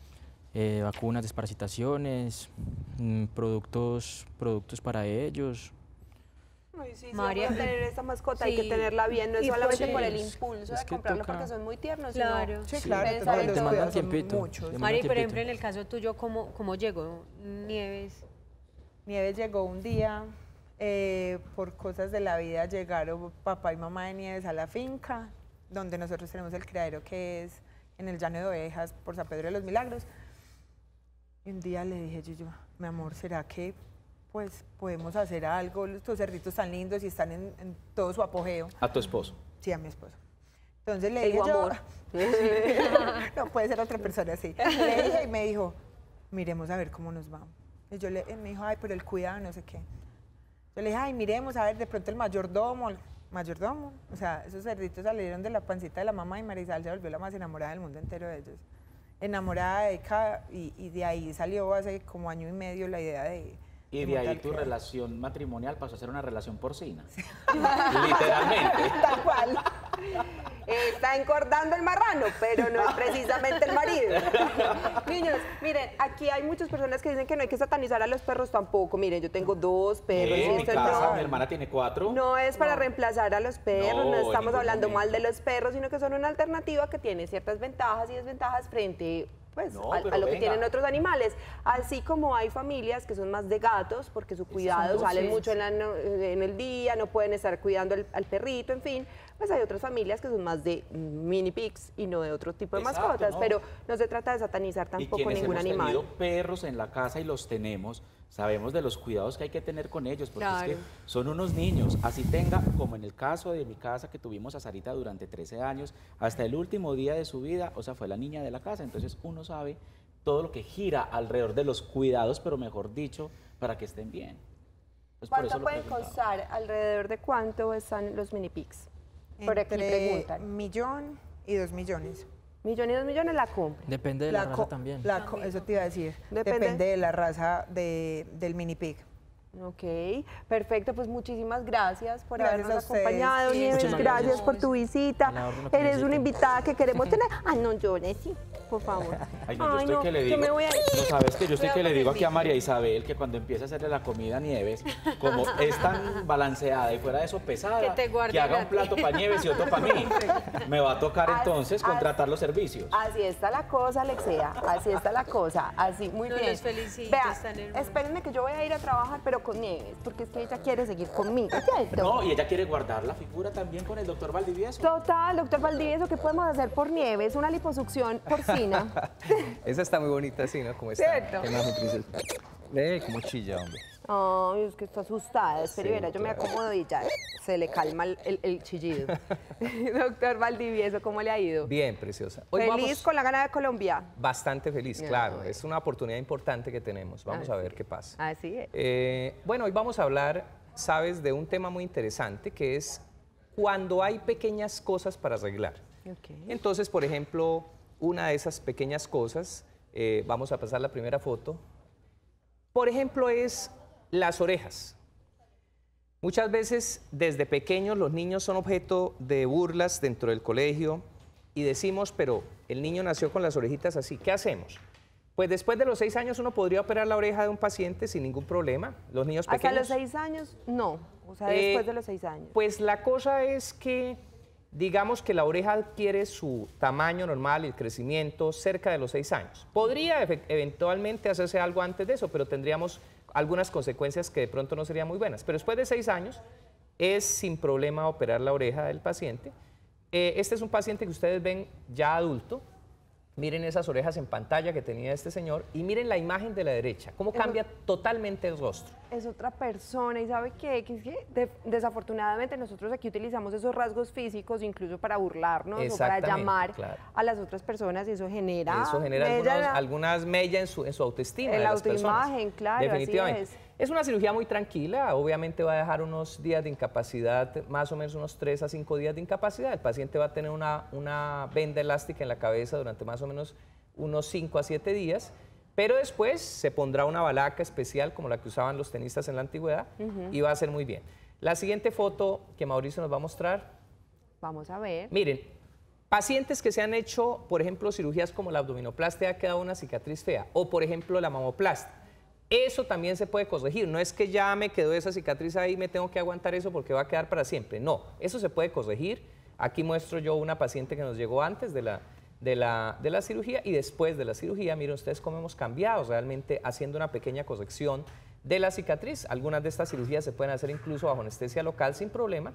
eh, vacunas, desparasitaciones, mm, productos, productos para ellos. Ay, sí, sí, María, vamos a tener esta mascota, hay que sí. tenerla bien, no es Y solamente pues, por el sí, impulso es de que comprarlo toca- porque son muy tiernos, Claro. Sí, sino claro, pensar todos en los todo. demandan cuidados son tiempito. muchos. Demandan Mari, por tiempito. ejemplo, en el caso tuyo, ¿cómo, cómo llegó Nieves? Nieves llegó un día, eh, por cosas de la vida llegaron papá y mamá de Nieves a la finca, donde nosotros tenemos el criadero que es en el Llano de Ovejas, por San Pedro de los Milagros. Y un día le dije, yo, yo, mi amor, ¿será que pues podemos hacer algo? Estos cerditos están lindos y están en, en todo su apogeo. A tu esposo. Sí, a mi esposo. Entonces le El dije yo, amor. no puede ser otra persona así. Le dije y me dijo, miremos a ver cómo nos vamos. Y yo le, él me dijo, ay, pero el cuidado, no sé qué. Yo le dije, ay, miremos a ver, de pronto el mayordomo, el mayordomo. O sea, esos cerditos salieron de la pancita de la mamá y Marisal se volvió la más enamorada del mundo entero de ellos. Enamorada de cada, y, y de ahí salió hace como año y medio la idea de... Y de montar ahí el tu criadero. relación matrimonial pasó a ser una relación porcina. Literalmente. Tal cual. Está engordando el marrano, pero no es precisamente el marido. Niños, miren, aquí hay muchas personas que dicen que no hay que satanizar a los perros tampoco. Miren, yo tengo dos perros. Eh, y en mi esto casa, no, mi hermana tiene cuatro. no es para reemplazar a los perros, no, No, en estamos ningún hablando mal momento. de los perros, sino que son una alternativa que tiene ciertas ventajas y desventajas frente pues, No, a, a pero lo que venga. tienen otros animales. Así como hay familias que son más de gatos, porque su cuidado son salen dosis. mucho en, la no- en el día, no pueden estar cuidando al, al perrito, en fin. Pues hay otras familias que son más de mini pigs y no de otro tipo de Exacto, mascotas, ¿no? pero no se trata de satanizar Y tampoco quienes ningún hemos animal. tenido perros en la casa y los tenemos, sabemos de los cuidados que hay que tener con ellos, porque es que Claro. son unos niños, así tenga, como en el caso de mi casa que tuvimos a Sarita durante trece años, hasta el último día de su vida, o sea, fue la niña de la casa, entonces uno sabe todo lo que gira alrededor de los cuidados, pero mejor dicho, para que estén bien. Pues por eso ¿Cuánto lo pueden preguntaba. costar? ¿Alrededor de cuánto están los mini pigs? Por aquí Entre preguntan. millón y dos millones. Millón y dos millones la compra. Depende de la, raza co- también. la co- eso te iba a decir. Depende. Depende, de la raza de, del mini pig. Ok, perfecto, pues muchísimas gracias por Gracias habernos a ustedes. acompañado, Sí, Nieves, muchísimas gracias gracias. por tu visita. A la orden, lo que Eres una necesiten. invitada que queremos tener. Ah, no llores, sí, por favor. Ay, no, yo estoy que le digo, yo me voy a ir. no sabes que yo estoy Voy a que le digo aquí a poner María Isabel que cuando empiece a hacerle la comida a Nieves, como es tan balanceada y fuera de eso pesada, Que te guarde haga a un ti. plato para Nieves y otro para mí. Me va a tocar As- entonces as- contratar los servicios. Así está la cosa, Alexea, así está la cosa, así, muy No, bien. los felicito, Vea, están hermosos. espérenme que yo voy a ir a trabajar, pero con Nieves, porque es que ella quiere seguir conmigo, ¿cierto? No, y ella quiere guardar la figura también con el doctor Valdivieso. Total, doctor Valdivieso, ¿qué podemos hacer por Nieves? Una liposucción porcina. Esa está muy bonita así, ¿no? Como está. ¿Cierto? ¿Qué más, mi princesa? Ve cómo chilla, hombre. Ay, es que está asustada. Espera, y Sí, verá, yo me claro. acomodo y ya se le calma el, el- el chillido. Doctor Valdivieso, ¿cómo le ha ido? Bien, preciosa. Hoy ¿Feliz vamos con la gana de Colombia? bastante feliz, Ay. claro. Es una oportunidad importante que tenemos. Vamos a Así ver qué pasa. Así es. Eh, bueno, hoy vamos a hablar, sabes, de un tema muy interesante que es cuando hay pequeñas cosas para arreglar. Ok. Entonces, por ejemplo, una de esas pequeñas cosas, eh, vamos a pasar la primera foto, por ejemplo, es las orejas. Muchas veces, desde pequeños, los niños son objeto de burlas dentro del colegio y decimos, pero el niño nació con las orejitas así, ¿qué hacemos? Pues después de los seis años uno podría operar la oreja de un paciente sin ningún problema. Los niños ¿Hasta pequeños... los seis años? No. O sea, Eh, después de los seis años. Pues la cosa es que, digamos que la oreja adquiere su tamaño normal y el crecimiento cerca de los seis años. Podría efe- eventualmente hacerse algo antes de eso, pero tendríamos algunas consecuencias que de pronto no serían muy buenas. Pero después de seis años es sin problema operar la oreja del paciente. Eh, este es un paciente que ustedes ven ya adulto. Miren esas orejas en pantalla que tenía este señor y miren la imagen de la derecha, cómo Eso- cambia totalmente el rostro. Es otra persona y ¿sabe qué? Que es que de- desafortunadamente nosotros aquí utilizamos esos rasgos físicos incluso para burlarnos o para Exactamente, llamar claro. a las otras personas y eso genera... Eso genera mella algunos- la- algunas mellas en su, en su autoestima. En de la las personas. autoimagen, claro, así Definitivamente. es. Es una cirugía muy tranquila, obviamente va a dejar unos días de incapacidad, más o menos unos tres a cinco días de incapacidad. El paciente va a tener una, una venda elástica en la cabeza durante más o menos unos cinco a siete días, pero después se pondrá una balaca especial como la que usaban los tenistas en la antigüedad y va a ser muy bien. La siguiente foto que Mauricio nos va a mostrar. Vamos a ver. Miren, pacientes que se han hecho, por ejemplo, cirugías como la abdominoplastia, ha quedado una cicatriz fea, o por ejemplo la mamoplastia. Eso también se puede corregir. No es que ya me quedó esa cicatriz ahí, me tengo que aguantar eso porque va a quedar para siempre. No, eso se puede corregir. Aquí muestro yo una paciente que nos llegó antes de la, de la, de la cirugía y después de la cirugía. Miren ustedes cómo hemos cambiado realmente haciendo una pequeña corrección de la cicatriz. Algunas de estas cirugías se pueden hacer incluso bajo anestesia local sin problema.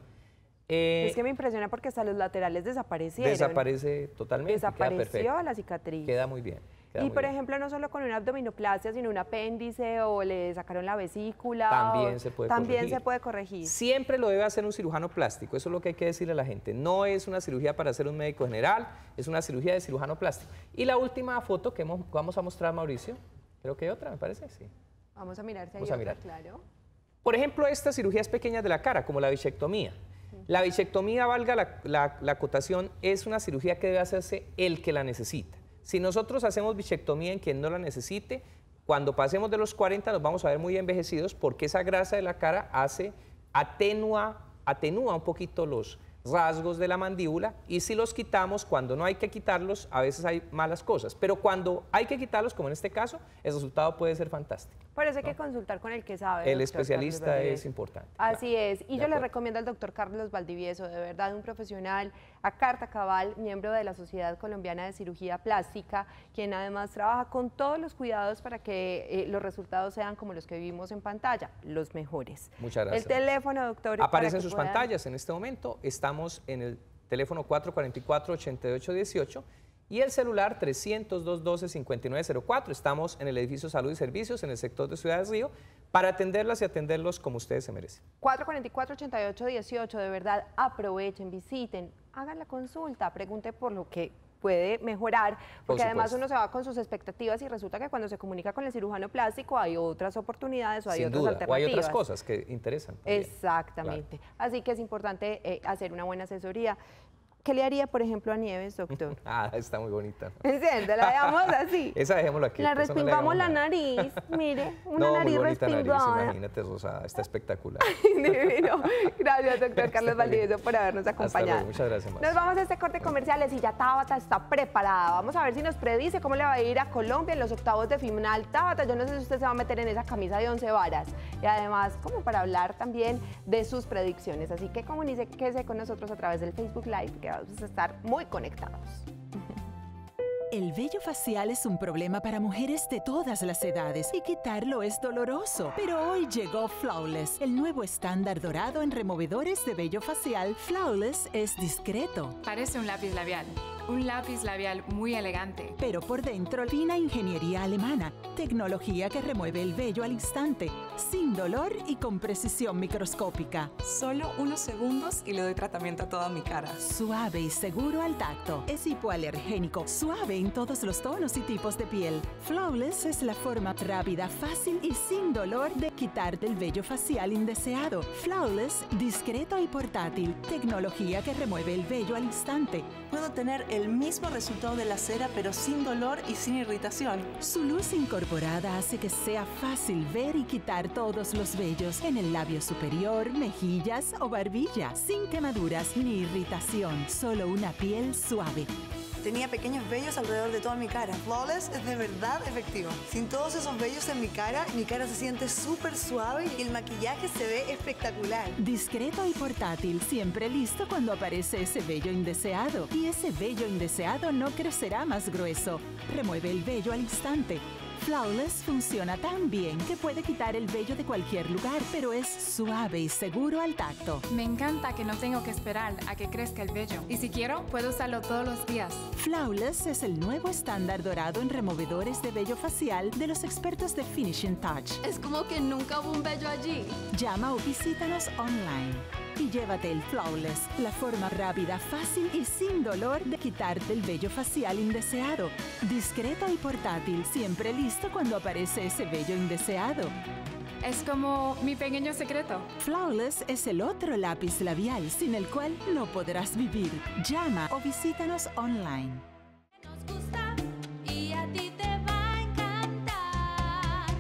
Eh, Es que me impresiona porque hasta los laterales desaparecieron. desaparece totalmente. queda Desapareció perfecto. la cicatriz. Queda muy bien. queda Y muy por bien. ejemplo, no solo con una abdominoplastia, sino un apéndice o le sacaron la vesícula. También o- se puede También corregir. se puede corregir. Siempre lo debe hacer un cirujano plástico, eso es lo que hay que decirle a la gente. No es una cirugía para hacer un médico general, es una cirugía de cirujano plástico. Y la última foto que hemos- vamos a mostrar, Mauricio, creo que hay otra, me parece, sí. Vamos a mirar si hay Vamos a otra, mirar. claro. Por ejemplo, estas cirugías pequeñas de la cara, como la bichectomía. La bichectomía, valga la, la- la acotación, es una cirugía que debe hacerse el que la necesita. Si nosotros hacemos bichectomía en quien no la necesite, cuando pasemos de los cuarenta nos vamos a ver muy envejecidos porque esa grasa de la cara hace, atenúa, atenúa un poquito los rasgos de la mandíbula y si los quitamos, cuando no hay que quitarlos, a veces hay malas cosas. Pero cuando hay que quitarlos, como en este caso, el resultado puede ser fantástico. Por eso hay que consultar con el que sabe. El doctor especialista Carlos es Valdivieso. importante. Así claro. es. Y De yo le acuerdo. recomiendo al doctor Carlos Valdivieso, de verdad, un profesional a carta cabal, miembro de la Sociedad Colombiana de Cirugía Plástica, quien además trabaja con todos los cuidados para que eh, los resultados sean como los que vimos en pantalla, los mejores. Muchas gracias. El teléfono, doctor. para Aparecen que sus puedan- pantallas en este momento. Estamos en el teléfono cuatro cuatro cuatro, ochenta y ocho dieciocho y el celular trescientos, doscientos doce, cincuenta y nueve cero cuatro. Estamos en el edificio Salud y Servicios, en el sector de Ciudad del Río, para atenderlas y atenderlos como ustedes se merecen. cuatro cuatro cuatro, ochenta y ocho dieciocho, de verdad, aprovechen, visiten, hagan la consulta, pregunte por lo que puede mejorar, porque además supuesto. uno se va con sus expectativas y resulta que cuando se comunica con el cirujano plástico hay otras oportunidades o hay Sin otras duda, o alternativas. hay otras cosas que interesan. también. Exactamente. Así que es importante eh, hacer una buena asesoría. ¿Qué le haría, por ejemplo, a Nieves, doctor? Ah, está muy bonita. Enciende, la dejamos así. Esa dejémoslo aquí. La eso no le respingamos la hagamos nada. nariz, mire, una No, nariz muy bonita nariz, respingada. imagínate, Rosada, está espectacular. Divino. Gracias, doctor Carlos Valdivieso, por habernos Hasta acompañado. luego, muchas gracias, Marcia. Nos vamos a este corte comerciales y ya Tabata está preparada. Vamos a ver si nos predice cómo le va a ir a Colombia en los octavos de final. Tabata, yo no sé si usted se va a meter en esa camisa de once varas. Y además, como para hablar también de sus predicciones. Así que comuníquese con nosotros a través del Facebook Live, que vamos a estar muy conectados. El vello facial es un problema para mujeres de todas las edades y quitarlo es doloroso. Pero hoy llegó Flawless, el nuevo estándar dorado en removedores de vello facial. Flawless es discreto, Parece un lápiz labial. Un lápiz labial muy elegante. pero por dentro fina ingeniería alemana, tecnología que remueve el vello al instante, sin dolor y con precisión microscópica. Solo unos segundos y le doy tratamiento a toda mi cara. Suave y seguro al tacto. Es hipoalergénico, suave en todos los tonos y tipos de piel. Flawless es la forma rápida, fácil y sin dolor de quitarte el vello facial indeseado. Flawless, discreto y portátil. Tecnología que remueve el vello al instante. Puedo tener el mismo resultado de la cera, pero sin dolor y sin irritación. Su luz incorporada hace que sea fácil ver y quitar todos los vellos en el labio superior, mejillas o barbilla, sin quemaduras ni irritación, solo una piel suave. Tenía pequeños vellos alrededor de toda mi cara. Flawless es de verdad efectivo. Sin todos esos vellos en mi cara, mi cara se siente súper suave y el maquillaje se ve espectacular. Discreto y portátil, siempre listo cuando aparece ese vello indeseado. Y ese vello indeseado no crecerá más grueso. Remueve el vello al instante. Flawless funciona tan bien que puede quitar el vello de cualquier lugar, pero es suave y seguro al tacto. Me encanta que no tengo que esperar a que crezca el vello. Y si quiero, puedo usarlo todos los días. Flawless es el nuevo estándar dorado en removedores de vello facial de los expertos de Finishing Touch. Es como que nunca hubo un vello allí. Llama o visítanos online y llévate el Flawless, la forma rápida, fácil y sin dolor de quitarte el vello facial indeseado. Discreto y portátil, siempre listo cuando aparece ese vello indeseado. Es como mi pequeño secreto. Flawless es el otro lápiz labial sin el cual no podrás vivir. Llama o visítanos online. Nos gusta y a ti te va a encantar.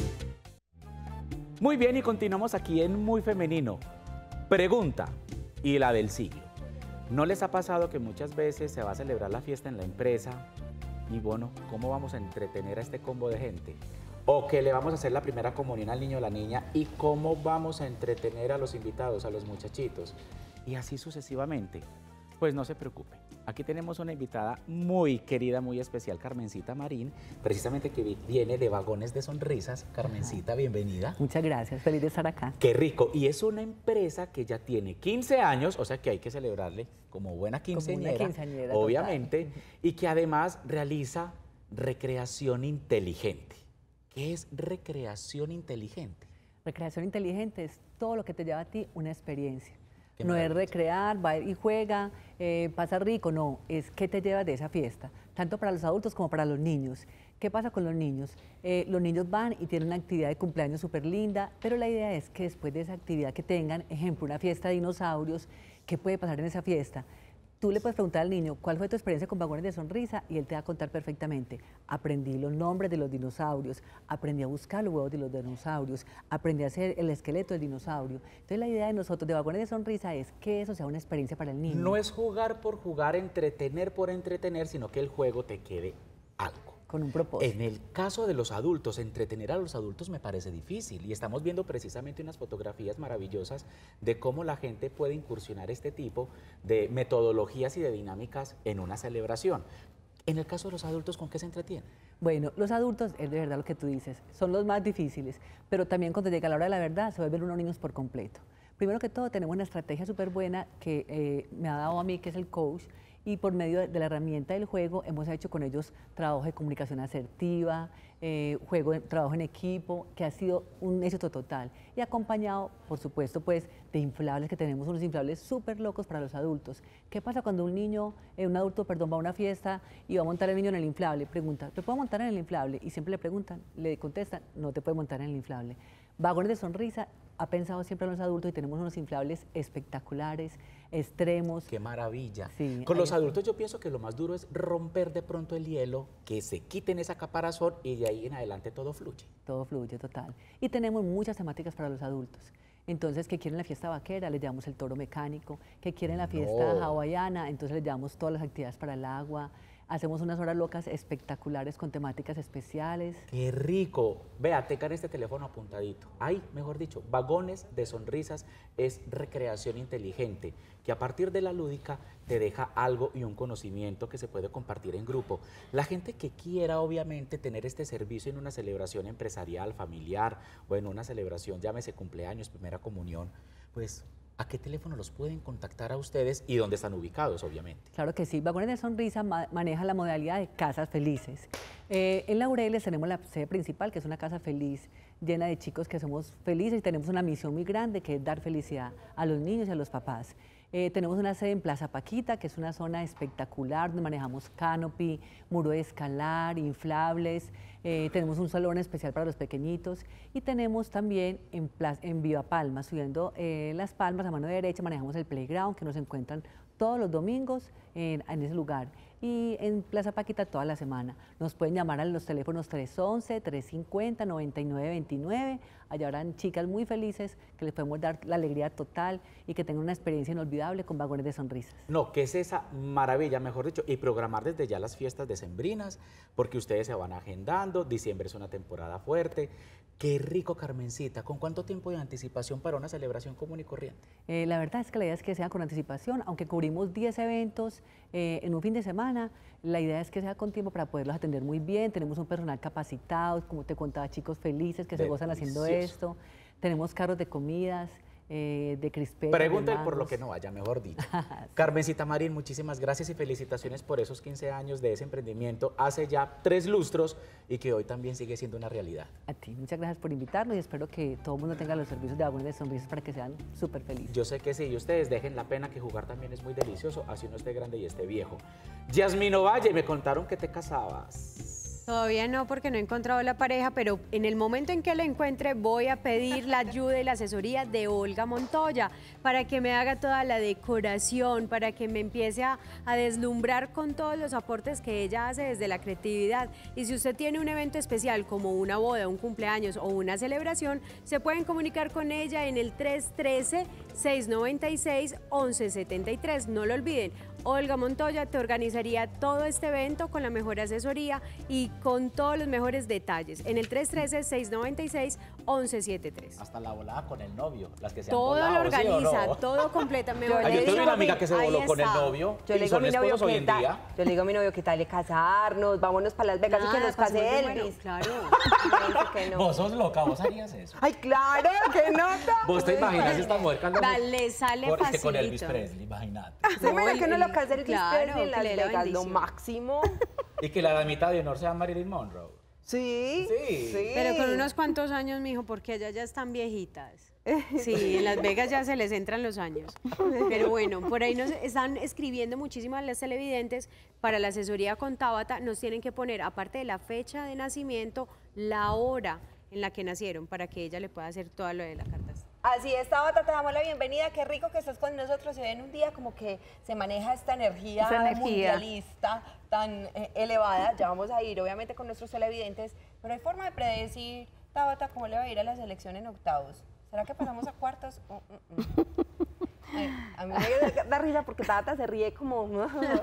Muy bien, y continuamos aquí en Muy Femenino. Pregunta, y la del siglo. ¿No les ha pasado que muchas veces se va a celebrar la fiesta en la empresa y bueno, ¿cómo vamos a entretener a este combo de gente? O que le vamos a hacer la primera comunión al niño o la niña y cómo vamos a entretener a los invitados, a los muchachitos, y así sucesivamente. Pues no se preocupen, aquí tenemos una invitada muy querida, muy especial, Carmencita Marín, precisamente que vi- viene de Vagones de Sonrisas. Carmencita, bienvenida. Muchas gracias, feliz de estar acá. Qué rico, y es una empresa que ya tiene quince años, o sea que hay que celebrarle como buena quinceañera, quinceañera, obviamente, y que además realiza recreación inteligente. ¿Qué es recreación inteligente? Recreación inteligente es todo lo que te lleva a ti una experiencia. Qué No es maravilla. recrear, va y juega, eh, pasa rico, no, es qué te llevas de esa fiesta, tanto para los adultos como para los niños. ¿Qué pasa con los niños? Eh, los niños van y tienen una actividad de cumpleaños súper linda, pero la idea es que después de esa actividad que tengan, ejemplo, una fiesta de dinosaurios, ¿qué puede pasar en esa fiesta? Tú le puedes preguntar al niño, ¿cuál fue tu experiencia con Vagones de Sonrisa? Y él te va a contar perfectamente. Aprendí los nombres de los dinosaurios, aprendí a buscar los huevos de los dinosaurios, aprendí a hacer el esqueleto del dinosaurio. Entonces la idea de nosotros de Vagones de Sonrisa es que eso sea una experiencia para el niño. No es jugar por jugar, entretener por entretener, sino que el juego te quede algo. con un propósito. En el caso de los adultos, entretener a los adultos me parece difícil y estamos viendo precisamente unas fotografías maravillosas de cómo la gente puede incursionar este tipo de metodologías y de dinámicas en una celebración. En el caso de los adultos, ¿con qué se entretienen? Bueno, los adultos, es de verdad lo que tú dices, son los más difíciles, pero también cuando llega la hora de la verdad se vuelven unos niños por completo. Primero que todo, tenemos una estrategia súper buena que eh, me ha dado a mí, que es el coach, y por medio de la herramienta del juego hemos hecho con ellos trabajo de comunicación asertiva, eh, juego, trabajo en equipo, que ha sido un éxito total. Y acompañado, por supuesto, pues, de inflables, que tenemos unos inflables súper locos para los adultos. ¿Qué pasa cuando un niño, eh, un adulto, perdón, va a una fiesta y va a montar el niño en el inflable? Pregunta, ¿te puedo montar en el inflable? Y siempre le preguntan, le contestan, no te puedes montar en el inflable. Vagones de Sonrisa ha pensado siempre en los adultos y tenemos unos inflables espectaculares, extremos. ¡Qué maravilla! Sí, Con los está. adultos yo pienso que lo más duro es romper de pronto el hielo, que se quiten esa caparazón y de ahí en adelante todo fluye. Todo fluye, total. Y tenemos muchas temáticas para los adultos. Entonces, que quieren la fiesta vaquera, les llevamos el toro mecánico, que quieren la fiesta No. hawaiana, entonces les llevamos todas las actividades para el agua. Hacemos unas horas locas espectaculares con temáticas especiales. ¡Qué rico! Vea, tengan este teléfono apuntadito. Ahí, mejor dicho, Vagones de Sonrisas es recreación inteligente, que a partir de la lúdica te deja algo y un conocimiento que se puede compartir en grupo. La gente que quiera, obviamente, tener este servicio en una celebración empresarial, familiar o en una celebración, llámese cumpleaños, primera comunión, pues, ¿a qué teléfono los pueden contactar a ustedes y dónde están ubicados, obviamente? Claro que sí, Vagones de Sonrisa ma maneja la modalidad de casas felices. Eh, en Laureles tenemos la sede principal, que es una casa feliz, llena de chicos que somos felices y tenemos una misión muy grande, que es dar felicidad a los niños y a los papás. Eh, tenemos una sede en Plaza Paquita, que es una zona espectacular, donde manejamos canopy, muro de escalar, inflables, eh, tenemos un salón especial para los pequeñitos y tenemos también en, Plaza, en Viva Palma, subiendo eh, Las Palmas a mano derecha, manejamos el playground, que nos encuentran todos los domingos en, en ese lugar. Y en Plaza Paquita toda la semana. Nos pueden llamar a los teléfonos tres once, tres cincuenta, noventa y nueve veintinueve. Allá habrán chicas muy felices que les podemos dar la alegría total y que tengan una experiencia inolvidable con Vagones de Sonrisas. No, que es esa maravilla, mejor dicho, y programar desde ya las fiestas decembrinas, porque ustedes se van agendando, diciembre es una temporada fuerte. Qué rico, Carmencita. ¿Con cuánto tiempo de anticipación para una celebración común y corriente? Eh, la verdad es que la idea es que sea con anticipación, aunque cubrimos diez eventos eh, en un fin de semana, la idea es que sea con tiempo para poderlos atender muy bien. Tenemos un personal capacitado, como te contaba, chicos felices que se gozan haciendo esto. Tenemos carros de comidas, eh, de crispetas. Pregúntale por lo que no vaya, mejor dicho. Sí. Carmencita Marín, muchísimas gracias y felicitaciones por esos quince años de ese emprendimiento hace ya tres lustros y que hoy también sigue siendo una realidad. A ti, muchas gracias por invitarnos y espero que todo el mundo tenga los servicios de Vagones de Sonrisas para que sean súper felices. Yo sé que sí, y ustedes dejen la pena, que jugar también es muy delicioso, así uno esté grande y esté viejo. Yasmino Valle, me contaron que te casabas. Todavía no, porque no he encontrado la pareja, pero en el momento en que la encuentre voy a pedir la ayuda y la asesoría de Olga Montoya para que me haga toda la decoración, para que me empiece a, a deslumbrar con todos los aportes que ella hace desde la creatividad. Y si usted tiene un evento especial como una boda, un cumpleaños o una celebración, se pueden comunicar con ella en el tres uno tres, seis nueve seis, once setenta y tres. No lo olviden. Olga Montoya te organizaría todo este evento con la mejor asesoría y con todos los mejores detalles en el tres uno tres, seis nueve seis, once setenta y tres. Hasta la volada con el novio, las que se han todo volado, lo organiza, ¿sí o no? todo completamente. Yo, yo tuve una amiga que se voló con el novio yo le y digo a son mi novio esposos hoy que en tal, día. yo le digo a mi novio que tal de casarnos, vámonos para Las Vegas y que nos case Elvis. Claro. Que no. Vos sos loca, vos harías eso. Ay, claro, que nota. ¿Vos te imaginas esta mujer cantando? Vale, sale Por- facilito. con Elvis Presley, imagínate. ¿Se imagina que uno lo case Elvis claro, Presley en Las que le dé la Vegas? Lo bendición. máximo. Y que la damita de honor sea Marilyn Monroe. Sí, Sí. sí. Pero con unos cuantos años, mijo, porque allá ya están viejitas. Sí, en Las Vegas ya se les entran los años. Pero bueno, por ahí nos están escribiendo muchísimas las televidentes para la asesoría con Tabata. Nos tienen que poner, aparte de la fecha de nacimiento, la hora en la que nacieron para que ella le pueda hacer todo lo de la carta. Así es, Tabata, te damos la bienvenida. Qué rico que estás con nosotros. Se ve en un día como que se maneja esta energía, Esa energía. mundialista tan eh, elevada. Ya vamos a ir, obviamente, con nuestros televidentes. Pero hay forma de predecir, Tabata, cómo le va a ir a la selección en octavos. ¿Será que pasamos a cuartos? Oh, mm, mm. Ay, a mí me da risa porque Tabata se ríe como...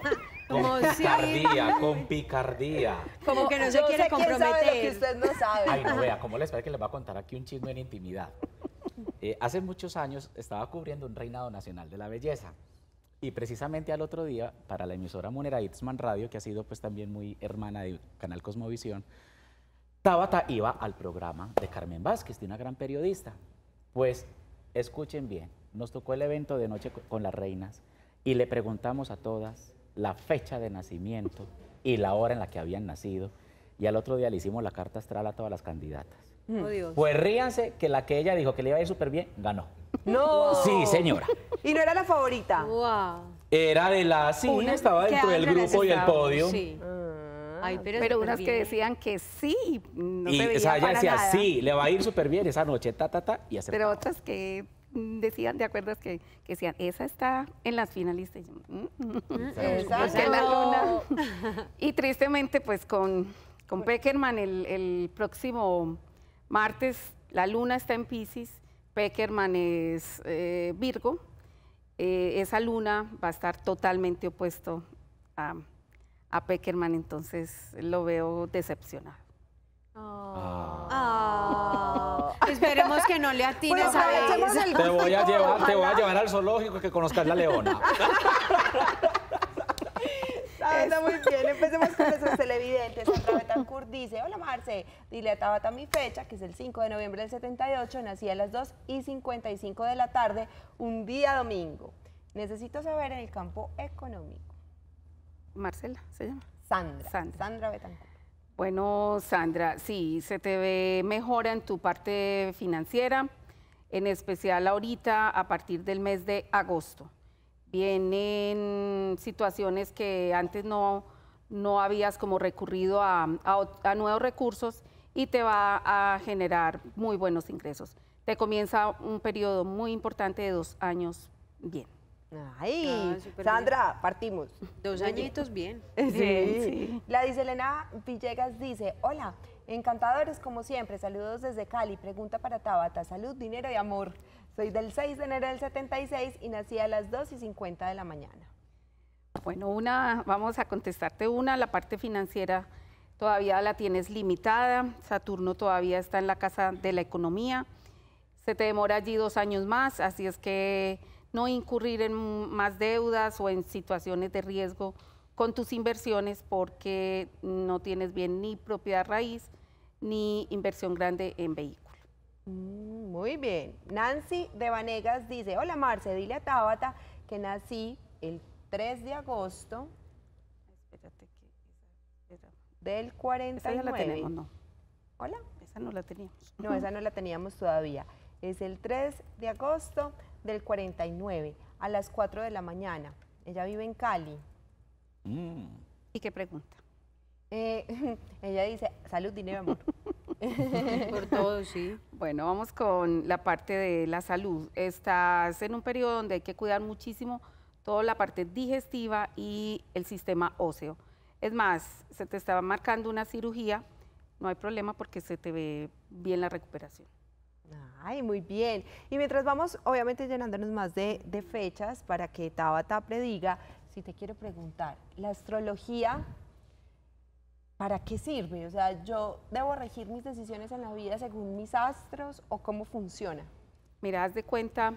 Con Como sí. picardía, con picardía. Como que no se Yo quiere sé quién sabe lo que comprometer. usted no sabe. Ay, no vea, ¿cómo les parece que les voy a contar aquí un chisme en intimidad? Eh, hace muchos años estaba cubriendo un reinado nacional de la belleza y precisamente al otro día, para la emisora Munera Itzman Radio, que ha sido pues también muy hermana de Canal Cosmovisión, Tabata iba al programa de Carmen Vázquez, de una gran periodista. Pues, escuchen bien, nos tocó el evento de noche co- con las reinas y le preguntamos a todas la fecha de nacimiento y la hora en la que habían nacido y al otro día le hicimos la carta astral a todas las candidatas. Oh, Dios. Pues ríanse que la que ella dijo que le iba a ir súper bien, ganó. No. Sí, señora. Y no era la favorita. Wow. Era de la... Sí, Una estaba que dentro del Andrea grupo y el estaba, podio. Sí. Ay, pero Pero súper unas que bien. decían que sí, no y se veía o sea, ella para decía, nada. sí, le va a ir súper bien esa noche, ta, ta, ta, y aceptaba. Pero otras que mm, decían, ¿de acuerdo? Que, que decían, esa está en las finalistas. Y yo, mm, mm, Esa porque la no. luna. Y tristemente, pues con, con Peckerman el, el próximo martes, la luna está en Piscis, Peckerman es eh, Virgo. Eh, esa luna va a estar totalmente opuesto a, a Peckerman, entonces lo veo decepcionado. Ah. Esperemos que no le atines Pues a aprovechemos eso. el Te voy a gustico, llevar, te voy a ojalá. llevar al zoológico que conozcas la leona. Ah, está muy bien. Empecemos con nuestros televidentes. Sandra Betancourt dice, hola Marce, dile a Tabata mi fecha, que es el cinco de noviembre del setenta y ocho, nací a las dos y cincuenta y cinco de la tarde, un día domingo. Necesito saber en el campo económico. Marcela, ¿se llama? Sandra, Sandra. Sandra Betancourt. Bueno, Sandra, sí, se te ve mejora en tu parte financiera, en especial ahorita a partir del mes de agosto. Vienen situaciones que antes no, no habías como recurrido a, a, a nuevos recursos y te va a generar muy buenos ingresos. Te comienza un periodo muy importante de dos años bien. Ay, Ah, súper Sandra, partimos. Dos añitos, bien. Sí. sí. La dice Elena Villegas, dice, hola, encantadores como siempre, saludos desde Cali, pregunta para Tabata, salud, dinero y amor. Soy del seis de enero del setenta y seis y nací a las dos y cincuenta de la mañana. Bueno, una, vamos a contestarte una, la parte financiera todavía la tienes limitada, Saturno todavía está en la casa de la economía, se te demora allí dos años más, así es que no incurrir en más deudas o en situaciones de riesgo con tus inversiones porque no tienes bien ni propiedad raíz ni inversión grande en vehículo. Mm, muy bien. Nancy de Vanegas dice, hola Marce, dile a Tabata que nací el tres de agosto Espérate que esa- esa- del cuarenta y esa ya nueve. la tenemos, no, Hola. esa no la teníamos. No, esa no la teníamos todavía. Es el tres de agosto del cuarenta y nueve a las cuatro de la mañana. Ella vive en Cali. Mm. ¿Y qué pregunta? Eh, ella dice, salud, dinero, amor. Por todo, sí. Bueno, vamos con la parte de la salud. Estás en un periodo donde hay que cuidar muchísimo toda la parte digestiva y el sistema óseo. Es más, se te estaba marcando una cirugía, no hay problema porque se te ve bien la recuperación. Ay, muy bien. Y mientras vamos, obviamente, llenándonos más de, de fechas para que Tabata prediga, si te quiero preguntar, ¿la astrología para qué sirve? O sea, ¿yo debo regir mis decisiones en la vida según mis astros o cómo funciona? Mira, haz de cuenta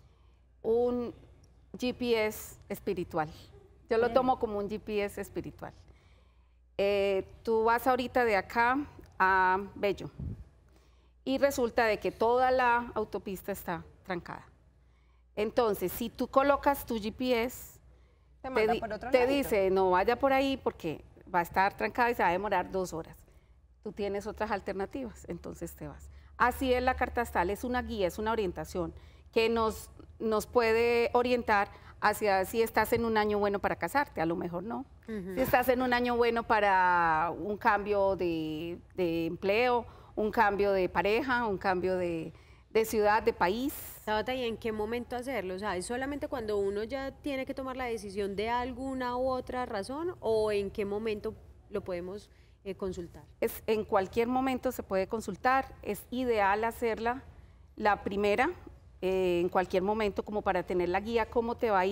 un G P S espiritual. Yo lo tomo como un G P S espiritual. Eh, tú vas ahorita de acá a Bello y resulta de que toda la autopista está trancada. Entonces, si tú colocas tu G P S, Te te, manda di- por otro te ladito. dice, no vaya por ahí porque va a estar trancada y se va a demorar dos horas. Tú tienes otras alternativas, entonces te vas. Así es la carta astral, es una guía, es una orientación que nos, nos puede orientar hacia si estás en un año bueno para casarte, a lo mejor no. Ujú. Si estás en un año bueno para un cambio de, de empleo, un cambio de pareja, un cambio de, de ciudad, de país. Tabata, ¿y en qué momento hacerlo? O sea, ¿es solamente cuando uno ya tiene que tomar la decisión de alguna u otra razón o en qué momento lo podemos eh, consultar? Es, en cualquier momento se puede consultar, es ideal hacerla la primera, eh, en cualquier momento, como para tener la guía, cómo te va a ir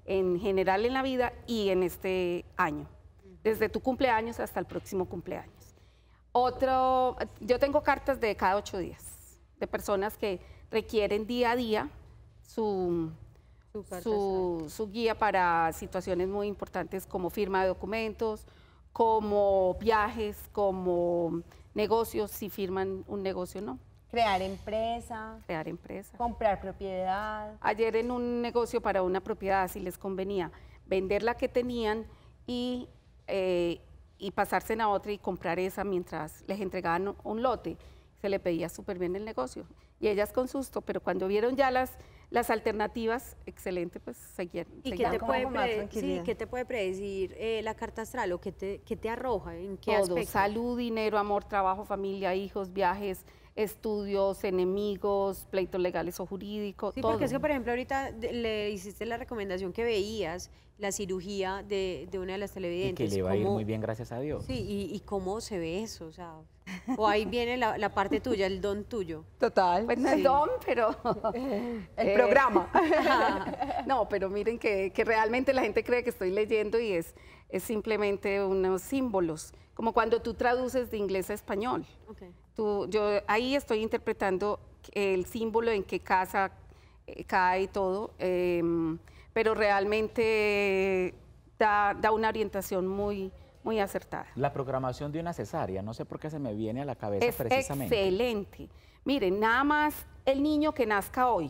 en general en la vida y en este año, desde tu cumpleaños hasta el próximo cumpleaños. Otro, yo tengo cartas de cada ocho días, de personas que requieren día a día su, Su carta su, su guía para situaciones muy importantes como firma de documentos, como viajes, como negocios, si firman un negocio o no. Crear empresa. Crear empresa. Comprar propiedad. Ayer en un negocio para una propiedad, si les convenía vender la que tenían y, eh, y pasarse a otra y comprar esa mientras les entregaban un lote, se le pedía súper bien el negocio. Y ellas con susto, pero cuando vieron ya las, las alternativas, excelente, pues seguían. ¿Y qué seguían te, con puede más pre- tranquilidad. sí, ¿qué te puede predecir eh, la carta astral o qué te, qué te arroja? ¿En qué Todo, aspecto? salud, dinero, amor, trabajo, familia, hijos, viajes, estudios, enemigos, pleitos legales o jurídicos, Sí, todo. porque es que, por ejemplo, ahorita de- le hiciste la recomendación que veías la cirugía de, de una de las Y televidentes. que le va a ir ¿Cómo- muy bien, gracias a Dios. Sí, y, y cómo se ve eso, o sea, o ahí viene la, la parte tuya, el don tuyo. Total. Pues no es don, pero... El programa. No, pero miren que, que realmente la gente cree que estoy leyendo y es, es simplemente unos símbolos, como cuando tú traduces de inglés a español. Tú, yo ahí estoy interpretando el símbolo en qué casa eh, cae y todo, em, pero realmente da, da una orientación muy, muy acertada. La programación de una cesárea, no sé por qué se me viene a la cabeza Es precisamente. excelente. Miren, nada más el niño que nazca hoy,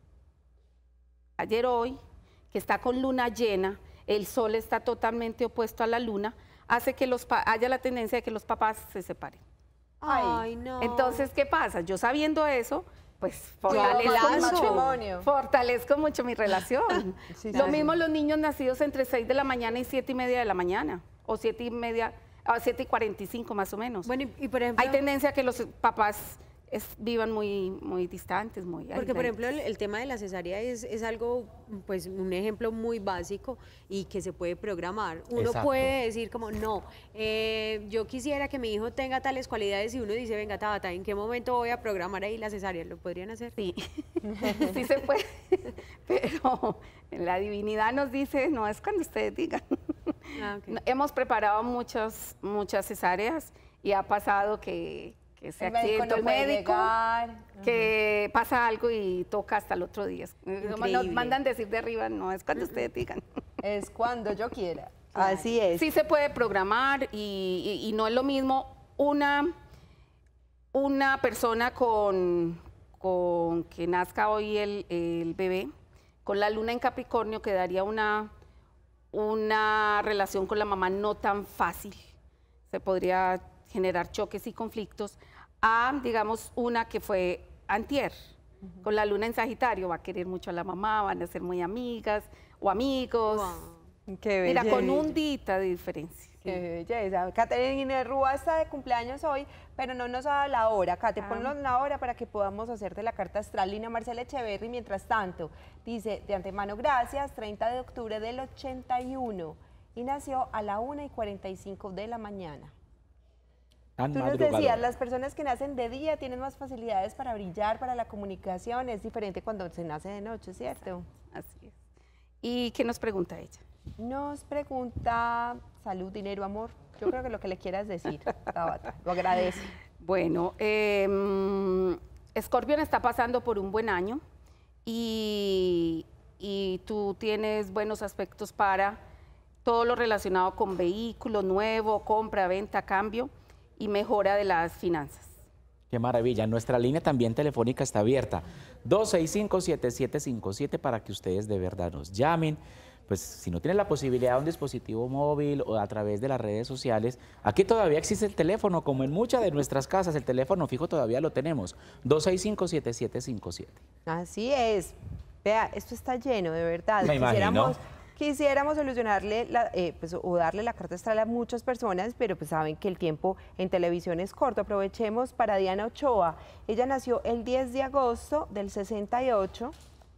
ayer hoy, que está con luna llena, el sol está totalmente opuesto a la luna, hace que los pa- haya la tendencia de que los papás se separen. Ay, no. Entonces, ¿qué pasa? Yo sabiendo eso, pues Claro, fortalezco el mucho, matrimonio. fortalezco mucho mi relación. Sí, Lo sí. mismo los niños nacidos entre seis de la mañana y siete y media de la mañana, o siete y media, a siete y cuarenta y cinco más o menos. Bueno, y, y por ejemplo... Hay tendencia a que los papás es- vivan muy, muy distantes, muy Porque, por aislados. ejemplo, el, el tema de la cesárea es, es algo, pues, un ejemplo muy básico y que se puede programar. Uno Exacto. puede decir como, no, eh, yo quisiera que mi hijo tenga tales cualidades y uno dice, venga, Tabata, ¿en qué momento voy a programar ahí la cesárea? ¿Lo podrían hacer? Sí, sí se puede, pero la divinidad nos dice, no, es cuando ustedes digan. Ah, ok. No, hemos preparado muchas, muchas cesáreas y ha pasado que, que se El médico accidentó no el puede médico, llegar. que pasa algo y toca hasta el otro día. Nos Increíble. mandan decir de arriba, no, es cuando ustedes digan. Es cuando yo quiera. Así es. Sí se puede programar y, y- y no es lo mismo una, una persona con, con que nazca hoy el, el bebé, con la luna en Capricornio, que daría una, una relación con la mamá no tan fácil. Se podría generar choques y conflictos, a, digamos, una que fue antier, con la luna en Sagitario, va a querer mucho a la mamá, van a ser muy amigas o amigos. Qué Mira, con belleza. un dita de diferencia. Qué belleza. Caterina Rúa está de cumpleaños hoy, pero no nos ha dado la hora. Cate, Ah. ponnos la hora para que podamos hacerte la carta astral. Lina Marcela Echeverry, mientras tanto, dice, de antemano, gracias, treinta de octubre del ochenta y uno, y nació a la una y cuarenta y cinco de la mañana. Tan Tú nos madrugador. decías, las personas que nacen de día tienen más facilidades para brillar, para la comunicación, es diferente cuando se nace de noche, ¿cierto? Así es. ¿Y qué nos pregunta ella? Nos pregunta salud, dinero, amor. Yo creo que lo que le quieras decir, Tabata, lo agradece. Bueno, eh, Scorpion está pasando por un buen año y, y tú tienes buenos aspectos para todo lo relacionado con vehículo nuevo, compra, venta, cambio y mejora de las finanzas. Qué maravilla. Nuestra línea también telefónica está abierta. dos seis cinco, siete siete cinco siete para que ustedes de verdad nos llamen. Pues si no tienen la posibilidad de un dispositivo móvil o a través de las redes sociales, aquí todavía existe el teléfono, como en muchas de nuestras casas, el teléfono fijo todavía lo tenemos. dos seis cinco, siete siete cinco siete. Así es. Vea, esto está lleno, de verdad. Me imagino. Quisiéramos, quisiéramos solucionarle la, eh, pues, o darle la carta astral a muchas personas, pero pues saben que el tiempo en televisión es corto. Aprovechemos para Diana Ochoa. Ella nació el diez de agosto del sesenta y ocho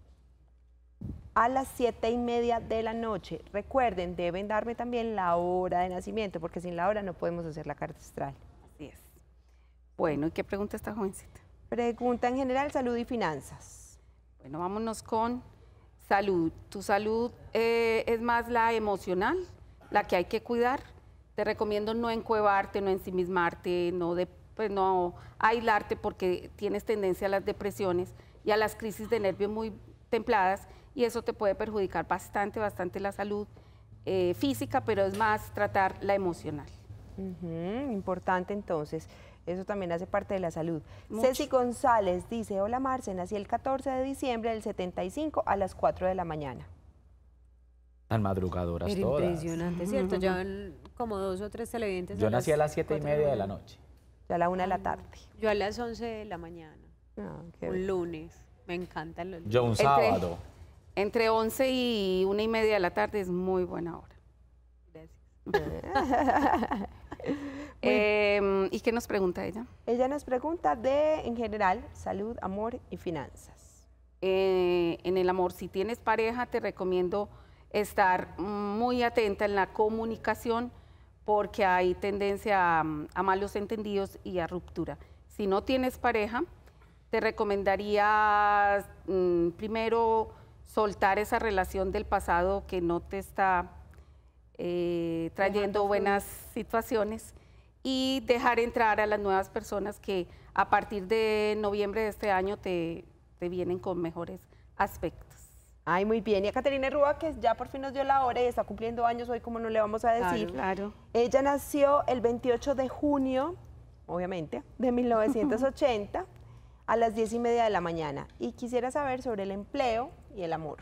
a las siete y media de la noche. Recuerden, deben darme también la hora de nacimiento, porque sin la hora no podemos hacer la carta astral. Así es. Bueno, ¿y qué pregunta esta jovencita? Pregunta en general, salud y finanzas. Bueno, vámonos con Salud. Tu salud eh, es más la emocional, la que hay que cuidar. Te recomiendo no encuevarte, no ensimismarte, no, de, pues no aislarte porque tienes tendencia a las depresiones y a las crisis de nervios muy templadas y eso te puede perjudicar bastante, bastante la salud eh, física, pero es más tratar la emocional. Ujú, importante entonces, eso también hace parte de la salud. Mucho. Ceci González dice, hola Marce, nací el catorce de diciembre del setenta y cinco a las cuatro de la mañana. Tan madrugadoras Era todas. impresionante, ¿cierto? Llevan como dos o tres televidentes. Yo nací a las siete y cuatro media de la noche. Ya a la una de la tarde. Yo a las once de la mañana. Ah, qué un bien. lunes. Me encantan los lunes. Yo un Entre- sábado. Entre once y una y media de la tarde es muy buena hora. Eh, ¿Y qué nos pregunta ella? Ella nos pregunta de, en general, salud, amor y finanzas. Eh, en el amor, si tienes pareja, te recomiendo estar muy atenta en la comunicación porque hay tendencia a, a malos entendidos y a ruptura. Si no tienes pareja, te recomendaría mm, primero soltar esa relación del pasado que no te está eh, trayendo buenas situaciones y dejar entrar a las nuevas personas que a partir de noviembre de este año te, te vienen con mejores aspectos. Ay, muy bien. Y a Caterina Rúa, que ya por fin nos dio la hora y está cumpliendo años hoy, como no le vamos a decir. Claro, claro. Ella nació el veintiocho de junio, obviamente, de mil novecientos ochenta, a las diez y media de la mañana. Y quisiera saber sobre el empleo y el amor.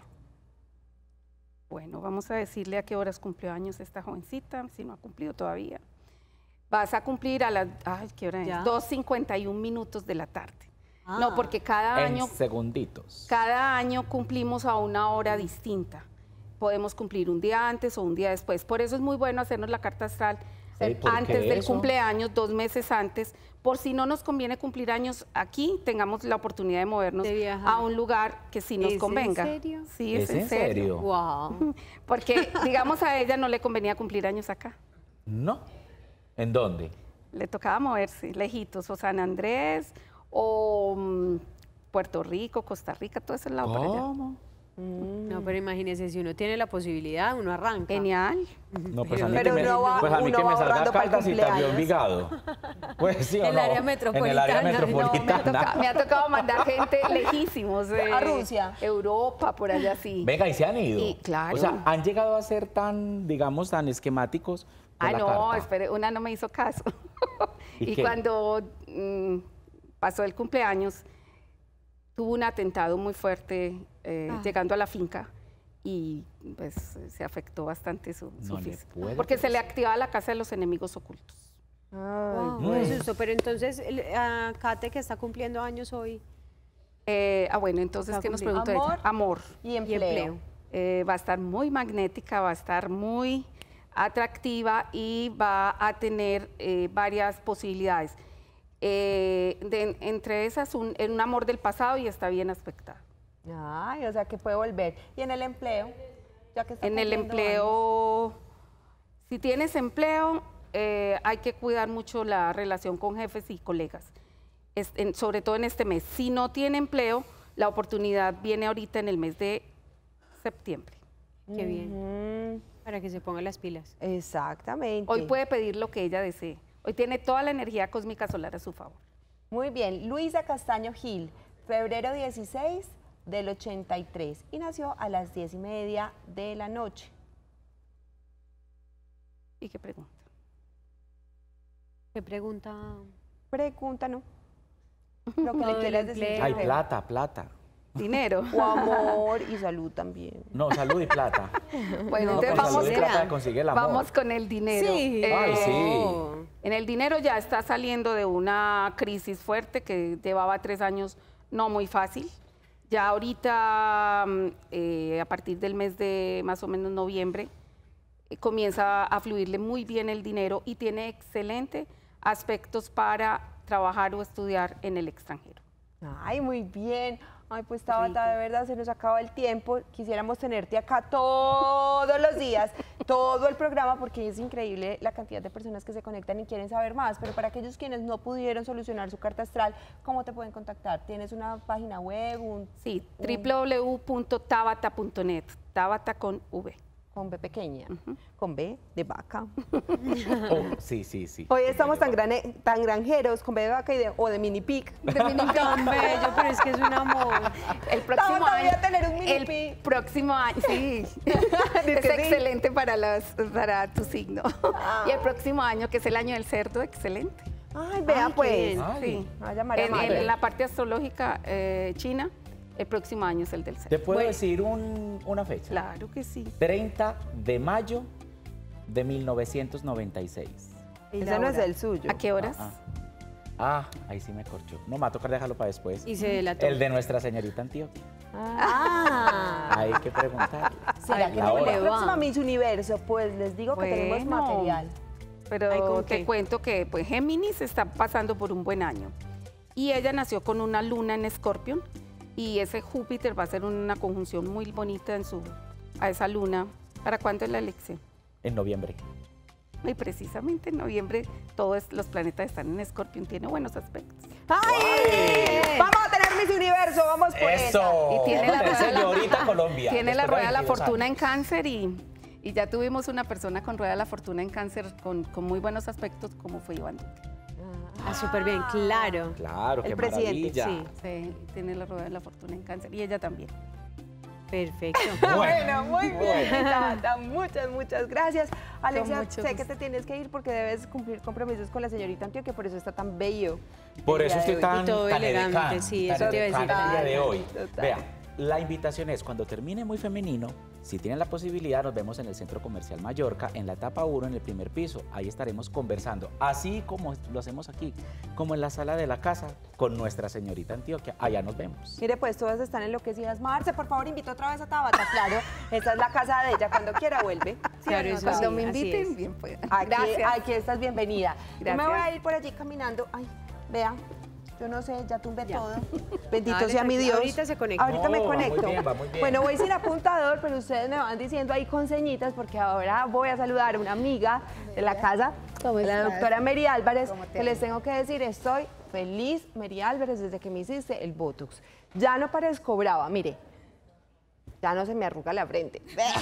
Bueno, vamos a decirle a qué horas cumplió años esta jovencita, si no ha cumplido todavía. Vas a cumplir a las, ay, ¿qué hora ¿Ya? es? dos cincuenta y un minutos de la tarde. Ah. No, porque cada En año, segunditos. cada año cumplimos a una hora distinta. Podemos cumplir un día antes o un día después. Por eso es muy bueno hacernos la carta astral Sí, ¿por qué antes del eso? cumpleaños, dos meses antes, por si no nos conviene cumplir años aquí, tengamos la oportunidad de movernos De viajar. a un lugar que sí nos ¿Es en convenga. serio? Sí, es, ¿Es en serio? Wow. Porque, digamos, a ella no le convenía cumplir años acá. No. ¿En dónde? Le tocaba moverse, lejitos, o San Andrés, o mm, Puerto Rico, Costa Rica, todo ese lado por allá. ¿Cómo? No, pero imagínese, si uno tiene la posibilidad, uno arranca. Genial. No, pues a mí Pero que me, uno va- pues a mí uno que me va salga ahorrando para el Caldas y Tavio cumpleaños. Envigado. Pues sí o El no. área En el metropolitana. área No, me No, me, ha metropolitana. tocado, me ha tocado mandar gente lejísimos. eh, A Rusia. Europa, por allá sí. Venga, y se han ido. Y, claro. O sea, han llegado a ser tan, digamos, tan esquemáticos. por Ah, la no, carta. espere, una no me hizo caso. ¿Y y qué? cuando mm, pasó el cumpleaños, tuvo un atentado muy fuerte eh, Ah. llegando a la finca y pues se afectó bastante su, su No le físico. puedo Porque se le activaba la casa de los enemigos ocultos. Wow, bueno. qué susto. Pero entonces, el- a Kate, que está cumpliendo años hoy, Eh, ah, bueno, entonces, Está ¿qué nos cumpliendo. preguntó ella? Amor. Amor. Y y empleo. empleo. Eh, va a estar muy magnética, va a estar muy atractiva y va a tener eh, varias posibilidades. Eh, de- entre esas, un, un amor del pasado y está bien aspectado. Ay, o sea que puede volver. ¿Y en el empleo? Ya que está En el cumpliendo empleo, si tienes empleo, eh, hay que cuidar mucho la relación con jefes y colegas, Es- en- sobre todo en este mes. Si no tiene empleo, la oportunidad viene ahorita en el mes de septiembre. qué bien. Ujú, Para que se ponga las pilas. exactamente. Hoy puede pedir lo que ella desee. Hoy tiene toda la energía cósmica solar a su favor. Muy bien. Luisa Castaño Gil, febrero dieciséis del ochenta y tres y nació a las diez y media de la noche. ¿Y qué pregunta? ¿Qué pregunta? Pregunta, ¿no? Lo que Lo le del quieras decir. empleo. Ay, Raquel. plata, plata. Dinero. O amor y salud también. No, salud y plata. Bueno, No, entonces con vamos, salud y plata consigue el amor. vamos con el dinero. Sí. Ay, sí. Oh. En el dinero ya está saliendo de una crisis fuerte que llevaba tres años no muy fácil. Ya ahorita, mm, eh, a partir del mes de más o menos noviembre, eh, comienza a fluirle muy bien el dinero y tiene excelentes aspectos para trabajar o estudiar en el extranjero. Ay, muy bien. Ay, pues Tabata, de verdad se nos acaba el tiempo. Quisiéramos tenerte acá todos los días, todo el programa, porque es increíble la cantidad de personas que se conectan y quieren saber más. Pero para aquellos quienes no pudieron solucionar su carta astral, ¿cómo te pueden contactar? ¿Tienes una página web? Un, Sí, un- w w w punto tabata punto net, Tabata con V. Con B pequeña, con B de vaca. Oh, sí, sí, sí. Hoy estamos tan, grane- tan granjeros con B de vaca y de, o de mini pig. De mini pig. Tan bello, pero es que es un amor. El próximo Tabata, voy año, a tener un mini el pig. próximo año, sí, Dice es que sí. excelente para, las, para tu signo. Y el próximo año, que es el año del cerdo, excelente. Ay, vea Ay, qué pues. bien. Sí. Voy a llamar a En, María. en la parte astrológica eh, china, el próximo año es el del ¿Te cerdo. puedo Bueno, decir un- una fecha? Claro que sí. treinta de mayo de mil novecientos noventa y seis. ¿Y Ese la no es hora? el suyo. ¿A qué horas? Ah, ah, ahí sí me corchó. No, me va a tocar dejarlo para después. Y se delató. El de Nuestra Señorita Antioquia. Ah. Hay que preguntarle. ¿Será que La no hora. la próxima Miss Universo? Pues les digo que tenemos Bueno. material. Pero Ay, ¿con te qué? cuento que pues, Géminis está pasando por un buen año. Y ella nació con una luna en Escorpión. Y ese Júpiter va a ser una conjunción muy bonita en su, a esa luna. ¿Para cuándo es la elección? En noviembre. Y precisamente en noviembre todos los planetas están en Escorpión. Tiene buenos aspectos. ¡Ay! Vamos a tener Miss Universo, vamos por esa. Eso. Y tiene la rueda de la- Señorita Colombia. Tiene la después rueda de la veintidós fortuna en años. Cáncer y, y ya tuvimos una persona con rueda de la fortuna en Cáncer con, con muy buenos aspectos como fue Iván Duque. Ah, súper bien, claro. Claro, El qué presidente, maravilla. Sí, tiene la rueda de la fortuna en Cáncer y ella también. Perfecto. Bueno, muy bien, Bueno. Tabata, muchas, muchas gracias. Alexia, mucho sé gusto. que te tienes que ir porque debes cumplir compromisos con la señorita Antioquia, por eso está tan bello. Por el eso día de estoy hoy. tan, Y todo tan elegante, edecán, sí, tan eso te iba a decir. edecán el día de hoy. Total. Vea, la invitación es cuando termine Muy Femenino, si tienen la posibilidad, nos vemos en el Centro Comercial Mallorca, en la etapa uno, en el primer piso. Ahí estaremos conversando, así como lo hacemos aquí, como en la sala de la casa, con nuestra señorita Antioquia. Allá nos vemos. Mire, pues todas están enloquecidas. Marce, por favor, invita otra vez a Tabata, claro. Esta es la casa de ella, cuando quiera vuelve. ¿Sí Claro, o no, eso Tabata? Cuando sí, me así inviten, es. bien pueda. Aquí, Gracias. aquí estás bienvenida. Yo me Gracias. voy a ir por allí caminando. Ay, vea, yo no sé, ya tumbé Ya. todo. Bendito Dale, sea mi tranquila. Dios. Ahorita se conecta. Ahorita me No, va muy conecto. bien, va muy bien. Bueno, voy sin apuntador, pero ustedes me van diciendo ahí con señitas, porque ahora voy a saludar a una amiga de la casa, ¿Cómo la estás? doctora Mary Álvarez, ¿Cómo te que ha les ido? tengo que decir, estoy feliz, Mary Álvarez, desde que me hiciste el Botox. Ya no parezco brava, mire. Ya no se me arruga la frente.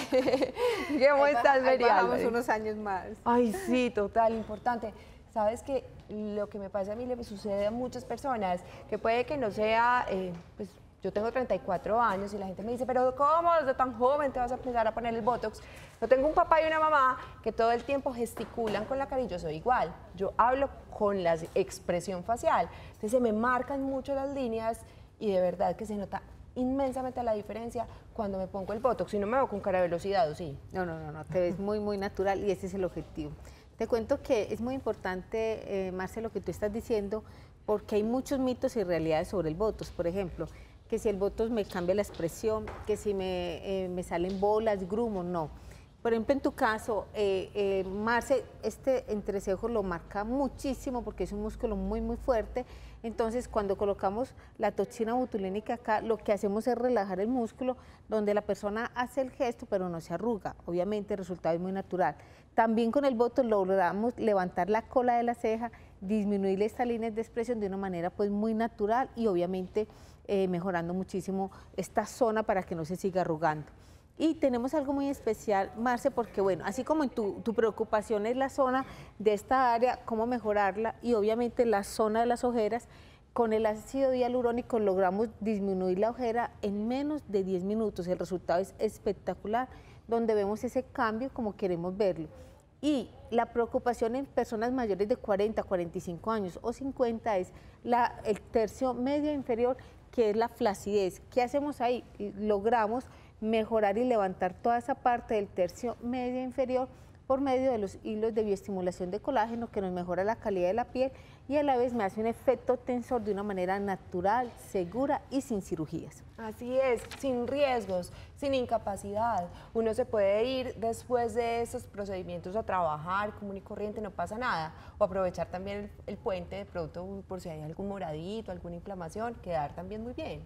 ¿Cómo estás, Mary Álvarez? unos años más. Ay, sí, total, importante. Sabes que lo que me pasa a mí le sucede a muchas personas, que puede que no sea, eh, pues yo tengo treinta y cuatro años y la gente me dice, pero ¿cómo desde tan joven te vas a empezar a poner el Botox? Yo tengo un papá y una mamá que todo el tiempo gesticulan con la cara y yo soy igual. Yo hablo con la expresión facial. Entonces se me marcan mucho las líneas y de verdad que se nota inmensamente la diferencia cuando me pongo el Botox. Y no me veo con cara de velocidad, ¿o sí? No, no, no, no, te ves muy, muy natural y ese es el objetivo. Te cuento que es muy importante, eh, Marce, lo que tú estás diciendo, porque hay muchos mitos y realidades sobre el Botox. Por ejemplo, que si el Botox me cambia la expresión, que si me, eh, me salen bolas, grumos, no. Por ejemplo, en tu caso, eh, eh, Marce, este entrecejo lo marca muchísimo porque es un músculo muy, muy fuerte. Entonces, cuando colocamos la toxina botulínica acá, lo que hacemos es relajar el músculo, donde la persona hace el gesto, pero no se arruga. Obviamente, el resultado es muy natural. También con el Botox logramos levantar la cola de la ceja, disminuir estas líneas de expresión de una manera pues muy natural y obviamente eh, mejorando muchísimo esta zona para que no se siga arrugando. Y tenemos algo muy especial, Marce, porque bueno, así como en tu, tu preocupación es la zona de esta área, cómo mejorarla y obviamente la zona de las ojeras, con el ácido hialurónico logramos disminuir la ojera en menos de diez minutos. El resultado es espectacular, donde vemos ese cambio como queremos verlo. Y la preocupación en personas mayores de cuarenta, cuarenta y cinco años o cincuenta es la, el tercio medio inferior, que es la flacidez. ¿Qué hacemos ahí? Logramos mejorar y levantar toda esa parte del tercio medio inferior por medio de los hilos de bioestimulación de colágeno que nos mejora la calidad de la piel y a la vez me hace un efecto tensor de una manera natural, segura y sin cirugías. Así es, sin riesgos, sin incapacidad. Uno se puede ir después de esos procedimientos a trabajar común y corriente, no pasa nada. O aprovechar también el, el puente de pronto por si hay algún moradito, alguna inflamación, quedar también muy bien.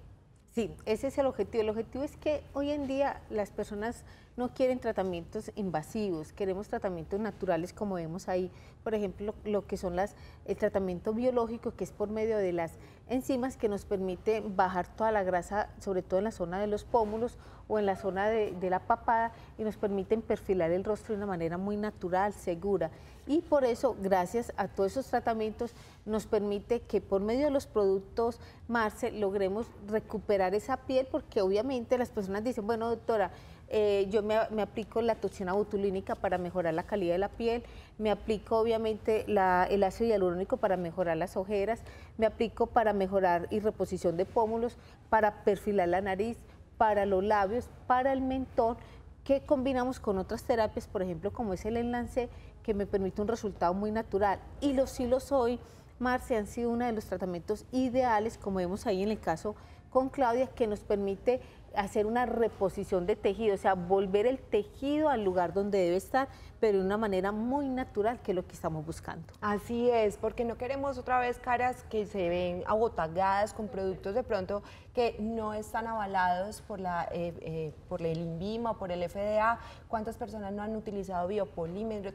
Sí, ese es el objetivo. El objetivo es que hoy en día las personas no quieren tratamientos invasivos, queremos tratamientos naturales como vemos ahí, por ejemplo, lo, lo que son las, el tratamiento biológico, que es por medio de las enzimas que nos permite bajar toda la grasa, sobre todo en la zona de los pómulos o en la zona de, de la papada, y nos permiten perfilar el rostro de una manera muy natural, segura. Y por eso, gracias a todos esos tratamientos, nos permite que por medio de los productos Marce logremos recuperar esa piel, porque obviamente las personas dicen, bueno, doctora, Eh, yo me, me aplico la toxina botulínica para mejorar la calidad de la piel, me aplico obviamente la, el ácido hialurónico para mejorar las ojeras, me aplico para mejorar y reposición de pómulos, para perfilar la nariz, para los labios, para el mentón, que combinamos con otras terapias, por ejemplo, como es el enlace, que me permite un resultado muy natural. Y los hilos hoy, Marce, han sido uno de los tratamientos ideales, como vemos ahí en el caso con Claudia, que nos permite hacer una reposición de tejido, o sea, volver el tejido al lugar donde debe estar, pero de una manera muy natural, que es lo que estamos buscando. Así es, porque no queremos otra vez caras que se ven abotagadas con productos de pronto que no están avalados por, la, eh, eh, por el INVIMA, por el F D A. ¿Cuántas personas no han utilizado biopolímeros,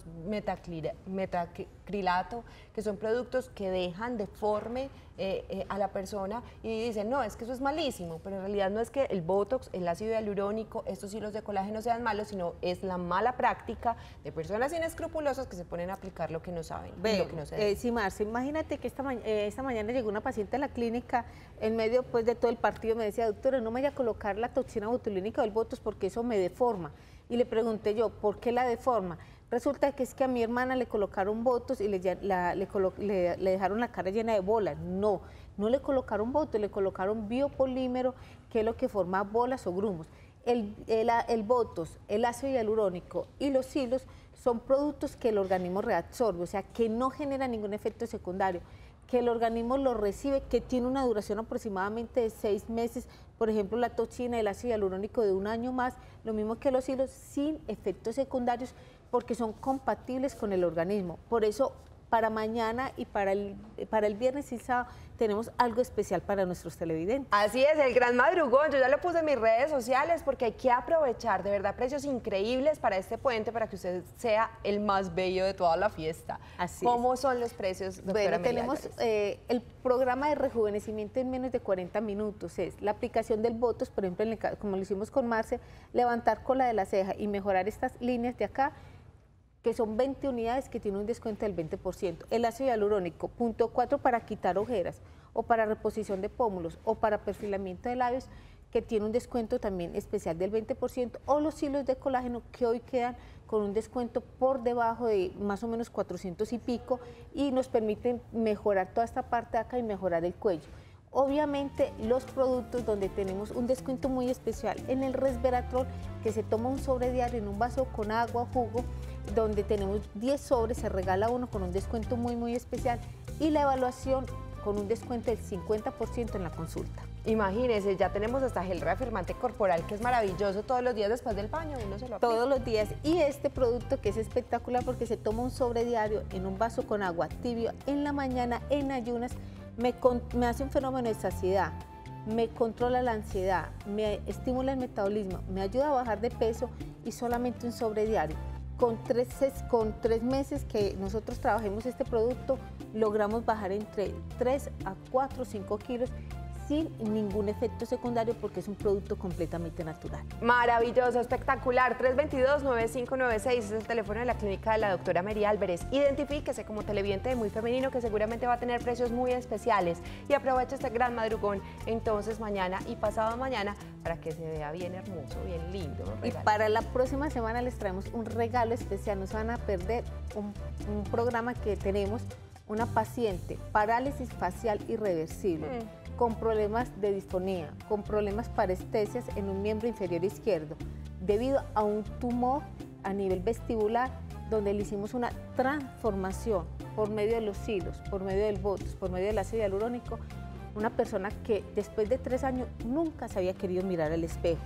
metacrilato, que son productos que dejan deforme eh, eh, a la persona y dicen, no, es que eso es malísimo, pero en realidad no es que el Botox, el ácido hialurónico, estos hilos de colágeno sean malos, sino es la mala práctica de personas inescrupulosas que se ponen a aplicar lo que no saben. Ve, y lo que no se debe. eh, sí, Marce, imagínate que esta, ma eh, esta mañana llegó una paciente a la clínica en medio pues, de todo el partido, me decía, doctora, no me vaya a colocar la toxina botulínica del Botox porque eso me deforma. Y le pregunté yo, ¿por qué la deforma? Resulta que es que a mi hermana le colocaron Botox y le, la, le, colo le, le dejaron la cara llena de bolas. No, no le colocaron Botox, le colocaron biopolímero, que es lo que forma bolas o grumos. El, el, el Botox, el ácido hialurónico y los hilos son productos que el organismo reabsorbe, o sea, que no generan ningún efecto secundario, que el organismo lo recibe, que tiene una duración aproximadamente de seis meses, por ejemplo, la toxina, el ácido hialurónico de un año más, lo mismo que los hilos, sin efectos secundarios, porque son compatibles con el organismo. Por eso, para mañana y para el, para el viernes y sábado tenemos algo especial para nuestros televidentes. Así es, el gran madrugón, yo ya lo puse en mis redes sociales porque hay que aprovechar, de verdad, precios increíbles para este puente, para que usted sea el más bello de toda la fiesta. Así ¿Cómo es. son los precios, doctora Bueno, Mary tenemos Álvarez? eh, el programa de rejuvenecimiento en menos de cuarenta minutos, es la aplicación del Botox, por ejemplo, en el, como lo hicimos con Marce, levantar cola de la ceja y mejorar estas líneas de acá, que son veinte unidades que tienen un descuento del veinte por ciento. El ácido hialurónico, punto cuatro para quitar ojeras, o para reposición de pómulos, o para perfilamiento de labios, que tiene un descuento también especial del veinte por ciento, o los hilos de colágeno que hoy quedan con un descuento por debajo de más o menos cuatrocientos y pico, y nos permiten mejorar toda esta parte de acá y mejorar el cuello. Obviamente los productos donde tenemos un descuento muy especial en el resveratrol, que se toma un sobre diario en un vaso con agua o jugo, donde tenemos diez sobres, se regala uno con un descuento muy muy especial, y la evaluación con un descuento del cincuenta por ciento en la consulta. Imagínense, ya tenemos hasta gel reafirmante corporal, que es maravilloso todos los días después del baño, uno se lo aplica. Todos los días, y este producto que es espectacular porque se toma un sobre diario en un vaso con agua tibio en la mañana en ayunas, me, con, me hace un fenómeno de saciedad, me controla la ansiedad, me estimula el metabolismo, me ayuda a bajar de peso, y solamente un sobre diario. Con tres, con tres meses que nosotros trabajemos este producto, logramos bajar entre tres a cuatro o cinco kilos sin ningún efecto secundario, porque es un producto completamente natural. Maravilloso, espectacular. tres dos dos, nueve cinco nueve seis es el teléfono de la clínica de la doctora Mary Álvarez. Identifíquese como televidente de Muy Femenino, que seguramente va a tener precios muy especiales, y aproveche este gran madrugón entonces mañana y pasado mañana para que se vea bien hermoso, bien lindo. Y para la próxima semana les traemos un regalo especial. No se van a perder un, un programa que tenemos, una paciente, parálisis facial irreversible, mm. con problemas de disfonía, con problemas parestesias en un miembro inferior izquierdo, debido a un tumor a nivel vestibular, donde le hicimos una transformación por medio de los hilos, por medio del Botox, por medio del ácido hialurónico. Una persona que después de tres años nunca se había querido mirar al espejo. Mm.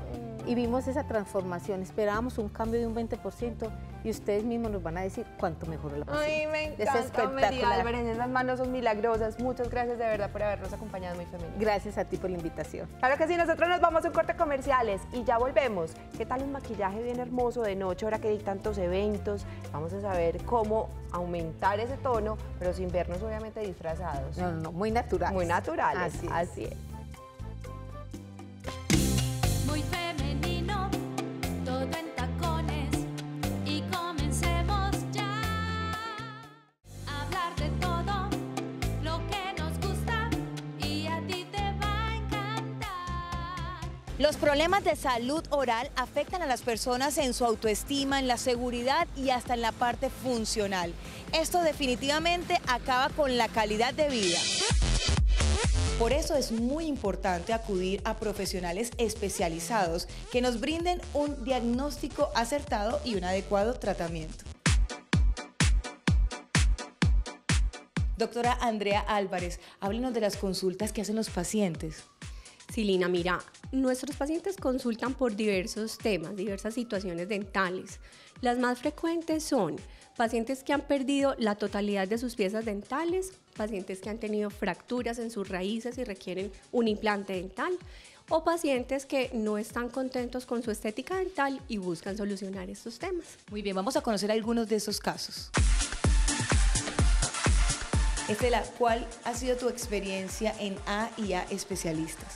y vimos esa transformación. Esperábamos un cambio de un veinte por ciento y ustedes mismos nos van a decir cuánto mejoró la paciente. Ay, me Es encanta, Mary espectacular. Álvarez, esas manos son milagrosas. Muchas gracias de verdad por habernos acompañado, muy femenino. Gracias a ti por la invitación. Claro que sí, nosotros nos vamos a un corte comerciales y ya volvemos. ¿Qué tal un maquillaje bien hermoso de noche, ahora que hay tantos eventos? Vamos a saber cómo aumentar ese tono, pero sin vernos obviamente disfrazados. No, no, no, muy naturales. Muy naturales, Así es. así es. Muy femenino, todo en tacones y comencemos ya a hablar de todo lo que nos gusta y a ti te va a encantar. Los problemas de salud oral afectan a las personas en su autoestima, en la seguridad y hasta en la parte funcional. Esto definitivamente acaba con la calidad de vida. Por eso es muy importante acudir a profesionales especializados que nos brinden un diagnóstico acertado y un adecuado tratamiento. Doctora Andrea Álvarez, háblenos de las consultas que hacen los pacientes. Sí, Lina, mira, nuestros pacientes consultan por diversos temas, diversas situaciones dentales. Las más frecuentes son pacientes que han perdido la totalidad de sus piezas dentales, pacientes que han tenido fracturas en sus raíces y requieren un implante dental, o pacientes que no están contentos con su estética dental y buscan solucionar estos temas. Muy bien, vamos a conocer algunos de esos casos. Estela, ¿cuál ha sido tu experiencia en A y A especialistas?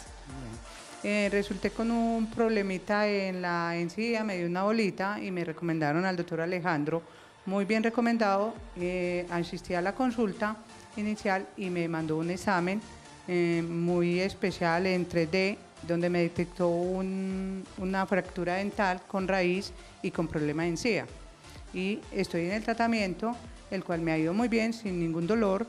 Eh, resulté con un problemita en la encía, me dio una bolita y me recomendaron al doctor Alejandro, muy bien recomendado. Eh, asistí a la consulta inicial y me mandó un examen eh, muy especial en tres D, donde me detectó un, una fractura dental con raíz y con problema de encía. Y estoy en el tratamiento, el cual me ha ido muy bien, sin ningún dolor.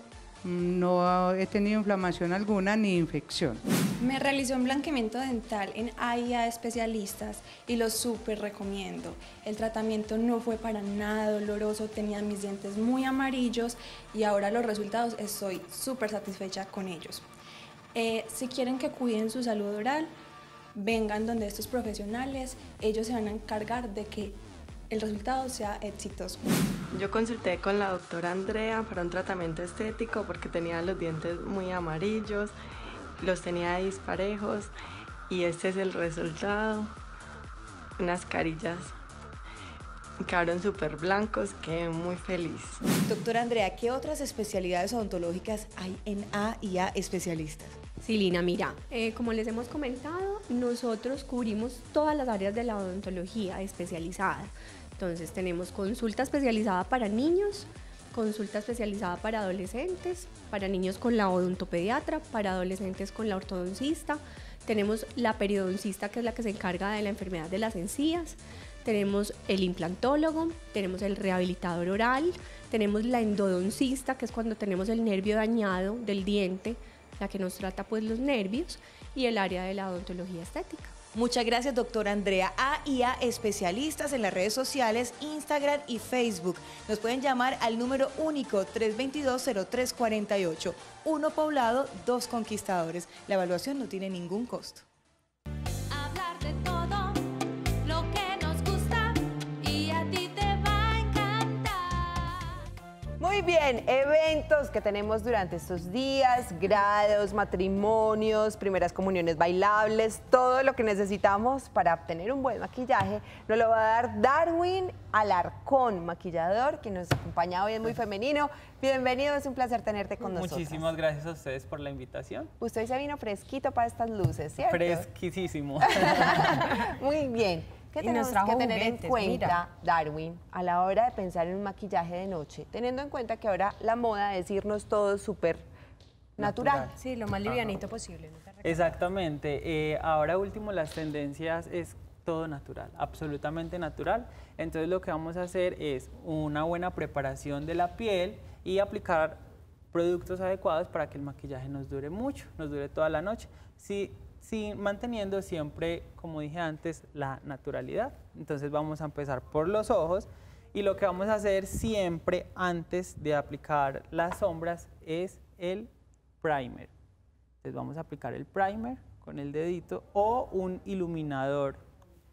No he tenido inflamación alguna ni infección. Me realizó un blanqueamiento dental en A y A especialistas y lo súper recomiendo. El tratamiento no fue para nada doloroso, tenía mis dientes muy amarillos y ahora los resultados estoy súper satisfecha con ellos. Eh, si quieren que cuiden su salud oral, vengan donde estos profesionales, ellos se van a encargar de que el resultado sea exitoso. Yo consulté con la doctora Andrea para un tratamiento estético porque tenía los dientes muy amarillos, los tenía disparejos y este es el resultado. Unas carillas quedaron súper blancos, quedé muy feliz. Doctora Andrea, ¿qué otras especialidades odontológicas hay en A y A especialistas? Sí, Lina, mira, eh, como les hemos comentado, nosotros cubrimos todas las áreas de la odontología especializada. Entonces tenemos consulta especializada para niños, consulta especializada para adolescentes, para niños con la odontopediatra, para adolescentes con la ortodoncista. Tenemos la periodoncista, que es la que se encarga de la enfermedad de las encías. Tenemos el implantólogo, tenemos el rehabilitador oral, tenemos la endodoncista, que es cuando tenemos el nervio dañado del diente, la que nos trata pues los nervios, y el área de la odontología estética. Muchas gracias, doctora Andrea. A y A especialistas en las redes sociales, Instagram y Facebook. Nos pueden llamar al número único tres dos dos, cero tres cuatro ocho. Uno poblado, dos conquistadores. La evaluación no tiene ningún costo. Hablar de todo lo que nos gusta y a ti te va a encantar. Muy bien, eventos que tenemos durante estos días, grados, matrimonios, primeras comuniones bailables, todo lo que necesitamos para obtener un buen maquillaje nos lo va a dar Darwin Alarcón, maquillador, que nos acompaña hoy, es muy femenino. Bienvenido, es un placer tenerte con nosotros. Muchísimas gracias a ustedes por la invitación. Usted se vino fresquito para estas luces, ¿cierto? Fresquísimo. Muy bien. ¿Qué Y tenemos nos trajo que tener juguetes, en cuenta, mira. Darwin, a la hora de pensar en un maquillaje de noche? Teniendo en cuenta que ahora la moda es irnos todo súper natural. Sí, lo más livianito posible. ¿no? Exactamente. Eh, ahora último las tendencias es todo natural, absolutamente natural. Entonces lo que vamos a hacer es una buena preparación de la piel y aplicar productos adecuados para que el maquillaje nos dure mucho, nos dure toda la noche. Sí, sí, manteniendo siempre, como dije antes, la naturalidad. Entonces vamos a empezar por los ojos y lo que vamos a hacer siempre antes de aplicar las sombras es el primer. Entonces vamos a aplicar el primer con el dedito o un iluminador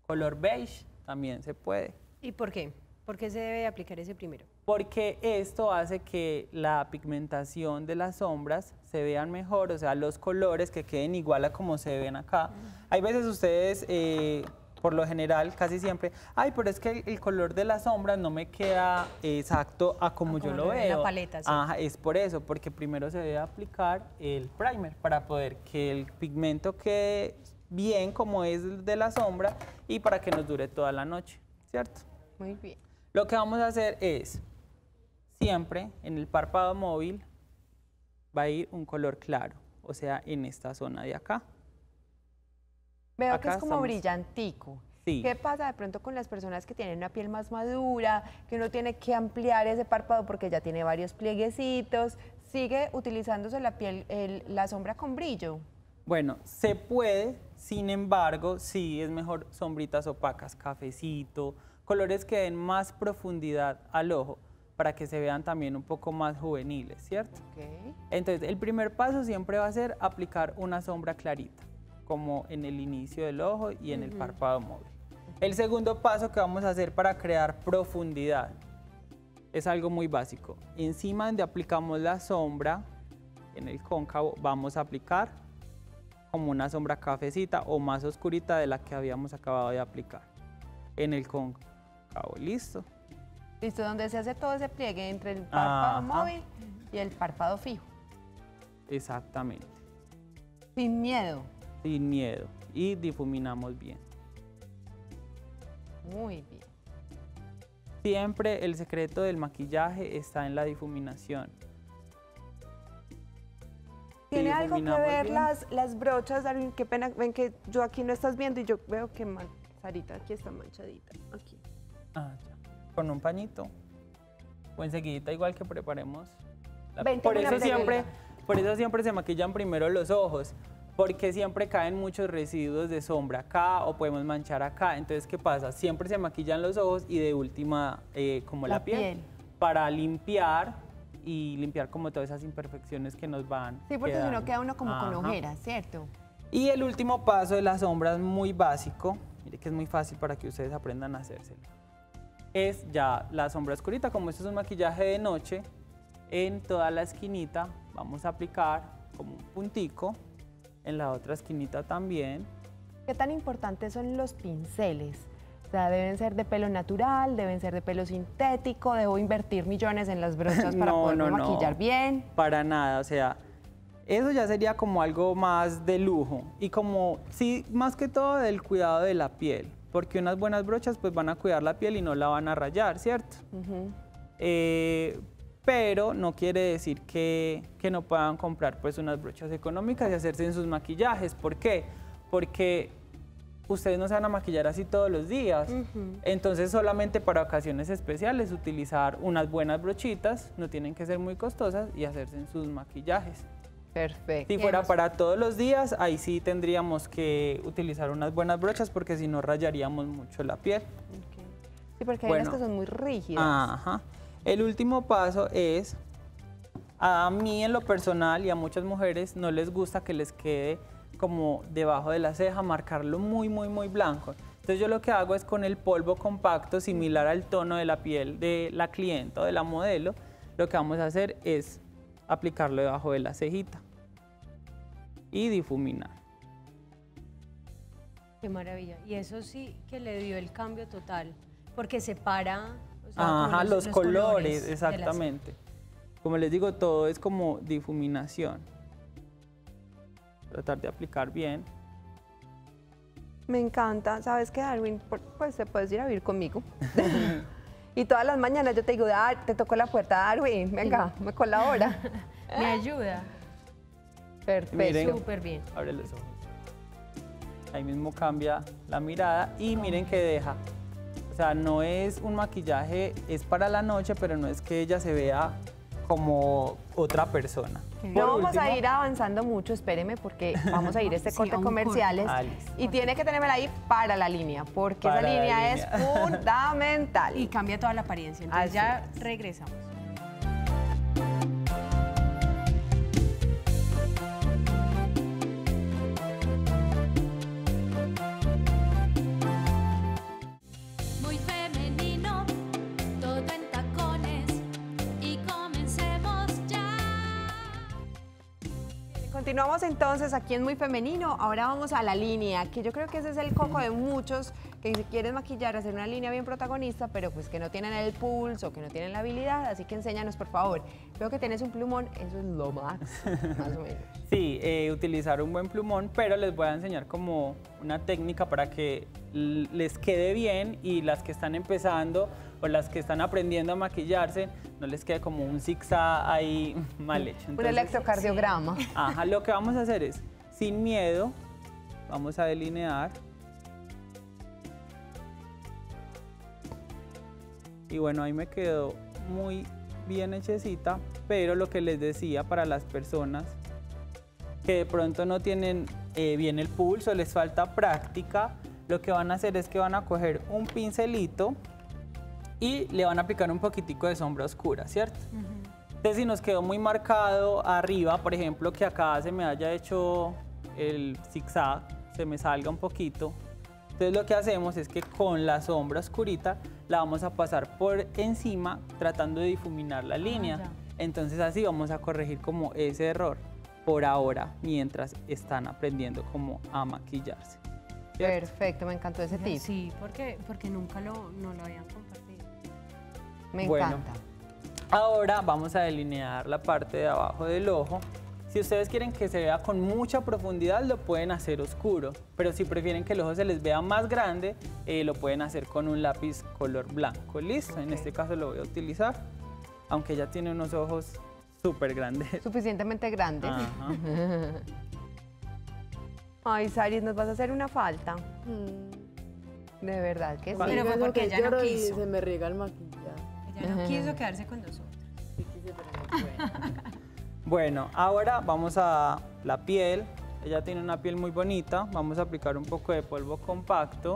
Color beige también se puede. ¿Y por qué? ¿Por qué se debe aplicar ese primero? Porque esto hace que la pigmentación de las sombras se vean mejor, o sea, los colores que queden igual a como se ven acá. Hay veces ustedes, eh, por lo general, casi siempre, ay, pero es que el, el color de las sombras no me queda exacto a como A yo como lo lo ve en la veo. paleta, sí. Ajá, es por eso, porque primero se debe aplicar el primer para poder que el pigmento quede bien como es de la sombra y para que nos dure toda la noche, ¿cierto? Muy bien. Lo que vamos a hacer es, siempre en el párpado móvil va a ir un color claro, o sea, en esta zona de acá. Veo Acá que es como estamos. brillantico. Sí. ¿Qué pasa de pronto con las personas que tienen una piel más madura, que uno tiene que ampliar ese párpado porque ya tiene varios plieguecitos? ¿Sigue utilizándose la piel, el- la sombra con brillo? Bueno, se puede, sin embargo, sí es mejor sombritas opacas, cafecito, colores que den más profundidad al ojo para que se vean también un poco más juveniles, ¿cierto? Entonces, el primer paso siempre va a ser aplicar una sombra clarita, como en el inicio del ojo y en el Ujú. párpado móvil. El segundo paso que vamos a hacer para crear profundidad es algo muy básico. Encima donde aplicamos la sombra, en el cóncavo, vamos a aplicar como una sombra cafecita o más oscurita de la que habíamos acabado de aplicar. En el cóncavo, listo. Listo, donde se hace todo ese pliegue entre el párpado Ajá. móvil y el párpado fijo. Exactamente. Sin miedo. Sin miedo. Y difuminamos bien. Muy bien. Siempre el secreto del maquillaje está en la difuminación. ¿Tiene algo que difuminamos ver bien. las, las brochas, Darwin? Qué pena, ven que yo aquí no estás viendo y yo veo que man- Sarita aquí está manchadita. Aquí. Ah, ya. Con un pañito. O enseguida igual que preparemos. la- Ven, por tengo una eso siempre, pregunta. por eso siempre se maquillan primero los ojos. Porque siempre caen muchos residuos de sombra acá o podemos manchar acá. Entonces, ¿qué pasa? Siempre se maquillan los ojos y de última, eh, como la, La piel, piel. para limpiar y limpiar como todas esas imperfecciones que nos van Sí, porque si no quedando. queda uno como con Ajá. ojeras, ¿cierto? Y el último paso de la sombra es muy básico, mire que es muy fácil para que ustedes aprendan a hacérselo. Es ya la sombra oscurita, como esto es un maquillaje de noche, en toda la esquinita vamos a aplicar como un puntico, en la otra esquinita también. ¿Qué tan importantes son los pinceles? O sea, ¿deben ser de pelo natural, deben ser de pelo sintético? ¿Debo invertir millones en las brochas para No, poderme no, no. maquillar bien? Para nada, o sea, eso ya sería como algo más de lujo y como, sí, más que todo del cuidado de la piel, porque unas buenas brochas pues van a cuidar la piel y no la van a rayar, ¿cierto? Ujú. Eh, pero no quiere decir que, que no puedan comprar pues unas brochas económicas y hacerse en sus maquillajes. ¿Por qué? Porque ustedes no se van a maquillar así todos los días. Entonces solamente para ocasiones especiales utilizar unas buenas brochitas, no tienen que ser muy costosas y hacerse en sus maquillajes. Perfecto. Si fuera para todos los días, ahí sí tendríamos que utilizar unas buenas brochas porque si no rayaríamos mucho la piel. Sí, porque hay Bueno. unas que son muy rígidas. Ajá. El último paso es, a mí en lo personal y a muchas mujeres no les gusta que les quede como debajo de la ceja, marcarlo muy, muy, muy blanco. Entonces yo lo que hago es con el polvo compacto, similar al tono de la piel de la clienta o de la modelo, lo que vamos a hacer es aplicarlo debajo de la cejita y difuminar. Qué maravilla. Y eso sí que le dio el cambio total, porque separa o sea, como Ajá, los, colores, de la exactamente. Como les digo, todo es como difuminación. Tratar de aplicar bien. Me encanta. ¿Sabes qué, Darwin? Por- Pues te puedes ir a vivir conmigo. Y todas las mañanas yo te digo, "Dar- te tocó la puerta, Darwin, venga, me colabora. Me ayuda. Perfecto. Miren, Súper bien. Abre los ojos. Ahí mismo cambia la mirada y miren que deja. O sea, no es un maquillaje, es para la noche, pero no es que ella se vea como otra persona. No Por vamos a último- ir avanzando mucho, espéreme, porque vamos a ir a este Sí, corte a un comerciales. corte. Ah, listo. Y tiene que tenerme ahí para la línea, porque Para esa la línea, línea. es fundamental. Y cambia toda la apariencia. Entonces Así ya regresamos. continuamos entonces aquí en Muy Femenino. Ahora vamos a la línea, que yo creo que ese es el coco de muchos que si quieren maquillar, hacer una línea bien protagonista, pero pues que no tienen el pulso, que no tienen la habilidad, así que enséñanos por favor. Veo que tienes un plumón, eso es lo más, más o menos. Sí, eh, utilizar un buen plumón, pero les voy a enseñar como una técnica para que les quede bien y las que están empezando o las que están aprendiendo a maquillarse, no les quede como un zigzag ahí mal hecho. Un electrocardiograma. Sí. Ajá, lo que vamos a hacer es, sin miedo, vamos a delinear. Y bueno, ahí me quedó muy bien hechecita, pero lo que les decía para las personas que de pronto no tienen eh, bien el pulso, les falta práctica, lo que van a hacer es que van a coger un pincelito y le van a aplicar un poquitico de sombra oscura, ¿cierto? Uh-huh. Entonces, si nos quedó muy marcado arriba, por ejemplo, que acá se me haya hecho el zigzag, se me salga un poquito, entonces lo que hacemos es que con la sombra oscurita la vamos a pasar por encima tratando de difuminar la línea. Ah, entonces así vamos a corregir como ese error por ahora, mientras están aprendiendo como a maquillarse. ¿Cierto? Perfecto, me encantó ese tip. Sí, porque, porque nunca lo, no lo habían compartido. Me bueno, encanta. Ahora vamos a delinear la parte de abajo del ojo. Si ustedes quieren que se vea con mucha profundidad, lo pueden hacer oscuro, pero si prefieren que el ojo se les vea más grande, eh, lo pueden hacer con un lápiz color blanco. ¿Listo? Okay. En este caso lo voy a utilizar, aunque ella tiene unos ojos súper grandes. Suficientemente grandes. Ay, Saris, nos vas a hacer una falta. Mm. De verdad que sí. Pero fue porque ella no quiso. Se me riega el maquillaje. Ella no quiso quedarse con nosotros. Sí quise, pero no puedo. Bueno, ahora vamos a la piel. Ella tiene una piel muy bonita. Vamos a aplicar un poco de polvo compacto.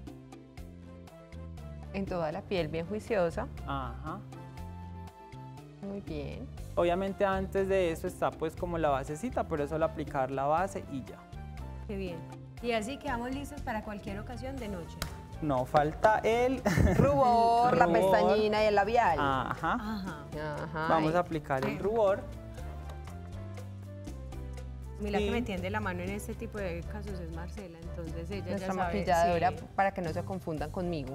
En toda la piel, bien juiciosa. Ajá. Muy bien. Obviamente antes de eso está pues como la basecita, por eso al aplicar la base y ya. Qué bien. Y así quedamos listos para cualquier ocasión de noche. No, falta el rubor, la rubor. pestañina y el labial. Ajá. Ajá. Ajá. Vamos a aplicar el rubor. Mira, sí. Que me tiende la mano en este tipo de casos es Marcela, entonces ella Nuestra ya sabe. maquilladora, sí. Para que no se confundan conmigo.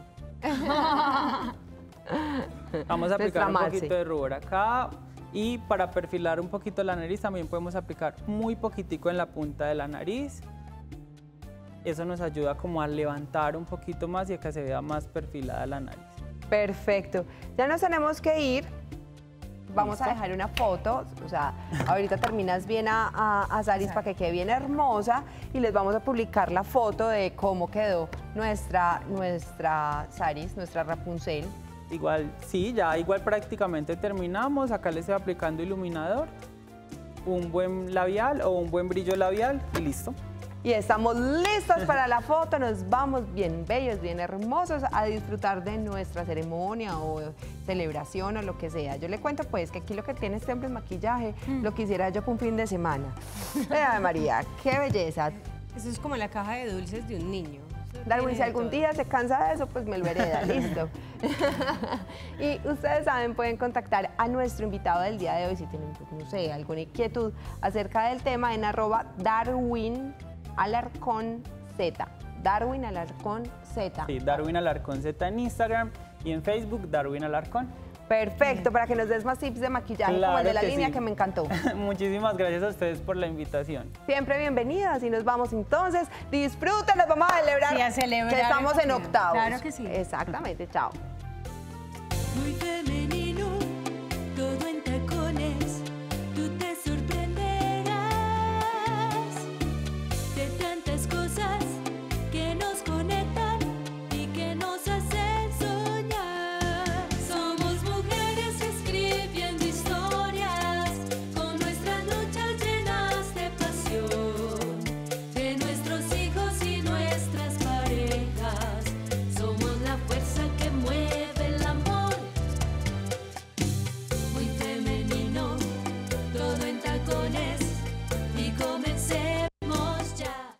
Vamos a aplicar un poquito de rubor acá y para perfilar un poquito la nariz también podemos aplicar muy poquitico en la punta de la nariz. Eso nos ayuda como a levantar un poquito más y a que se vea más perfilada la nariz. Perfecto. Ya nos tenemos que ir. Vamos ¿Listo? A dejar una foto, o sea, ahorita terminas bien a, a, a Saris para que quede bien hermosa y les vamos a publicar la foto de cómo quedó nuestra, nuestra Saris, nuestra Rapunzel. Igual, sí, ya igual prácticamente terminamos. Acá les estoy aplicando iluminador, un buen labial o un buen brillo labial y listo. Y estamos listos para la foto, nos vamos bien bellos, bien hermosos a disfrutar de nuestra ceremonia o celebración o lo que sea. Yo le cuento pues que aquí lo que tiene siempre es maquillaje, mm. lo quisiera yo para un fin de semana. Vea, María, qué belleza. Eso es como la caja de dulces de un niño. Darwin, si algún día se cansa de eso, pues me lo hereda, listo. Y ustedes saben, pueden contactar a nuestro invitado del día de hoy si tienen, no sé, alguna inquietud acerca del tema en arroba Darwin Alarcón Z. Darwin Alarcón Z. Sí, Darwin Alarcón Z en Instagram y en Facebook Darwin Alarcón. Perfecto, para que nos des más tips de maquillaje claro como el de la que línea sí. que me encantó. Muchísimas gracias a ustedes por la invitación. Siempre bienvenidas y nos vamos entonces. Disfruten, nos vamos a celebrar, sí, a celebrar que estamos en octavos. Claro que sí. Exactamente, chao. Muy femenino.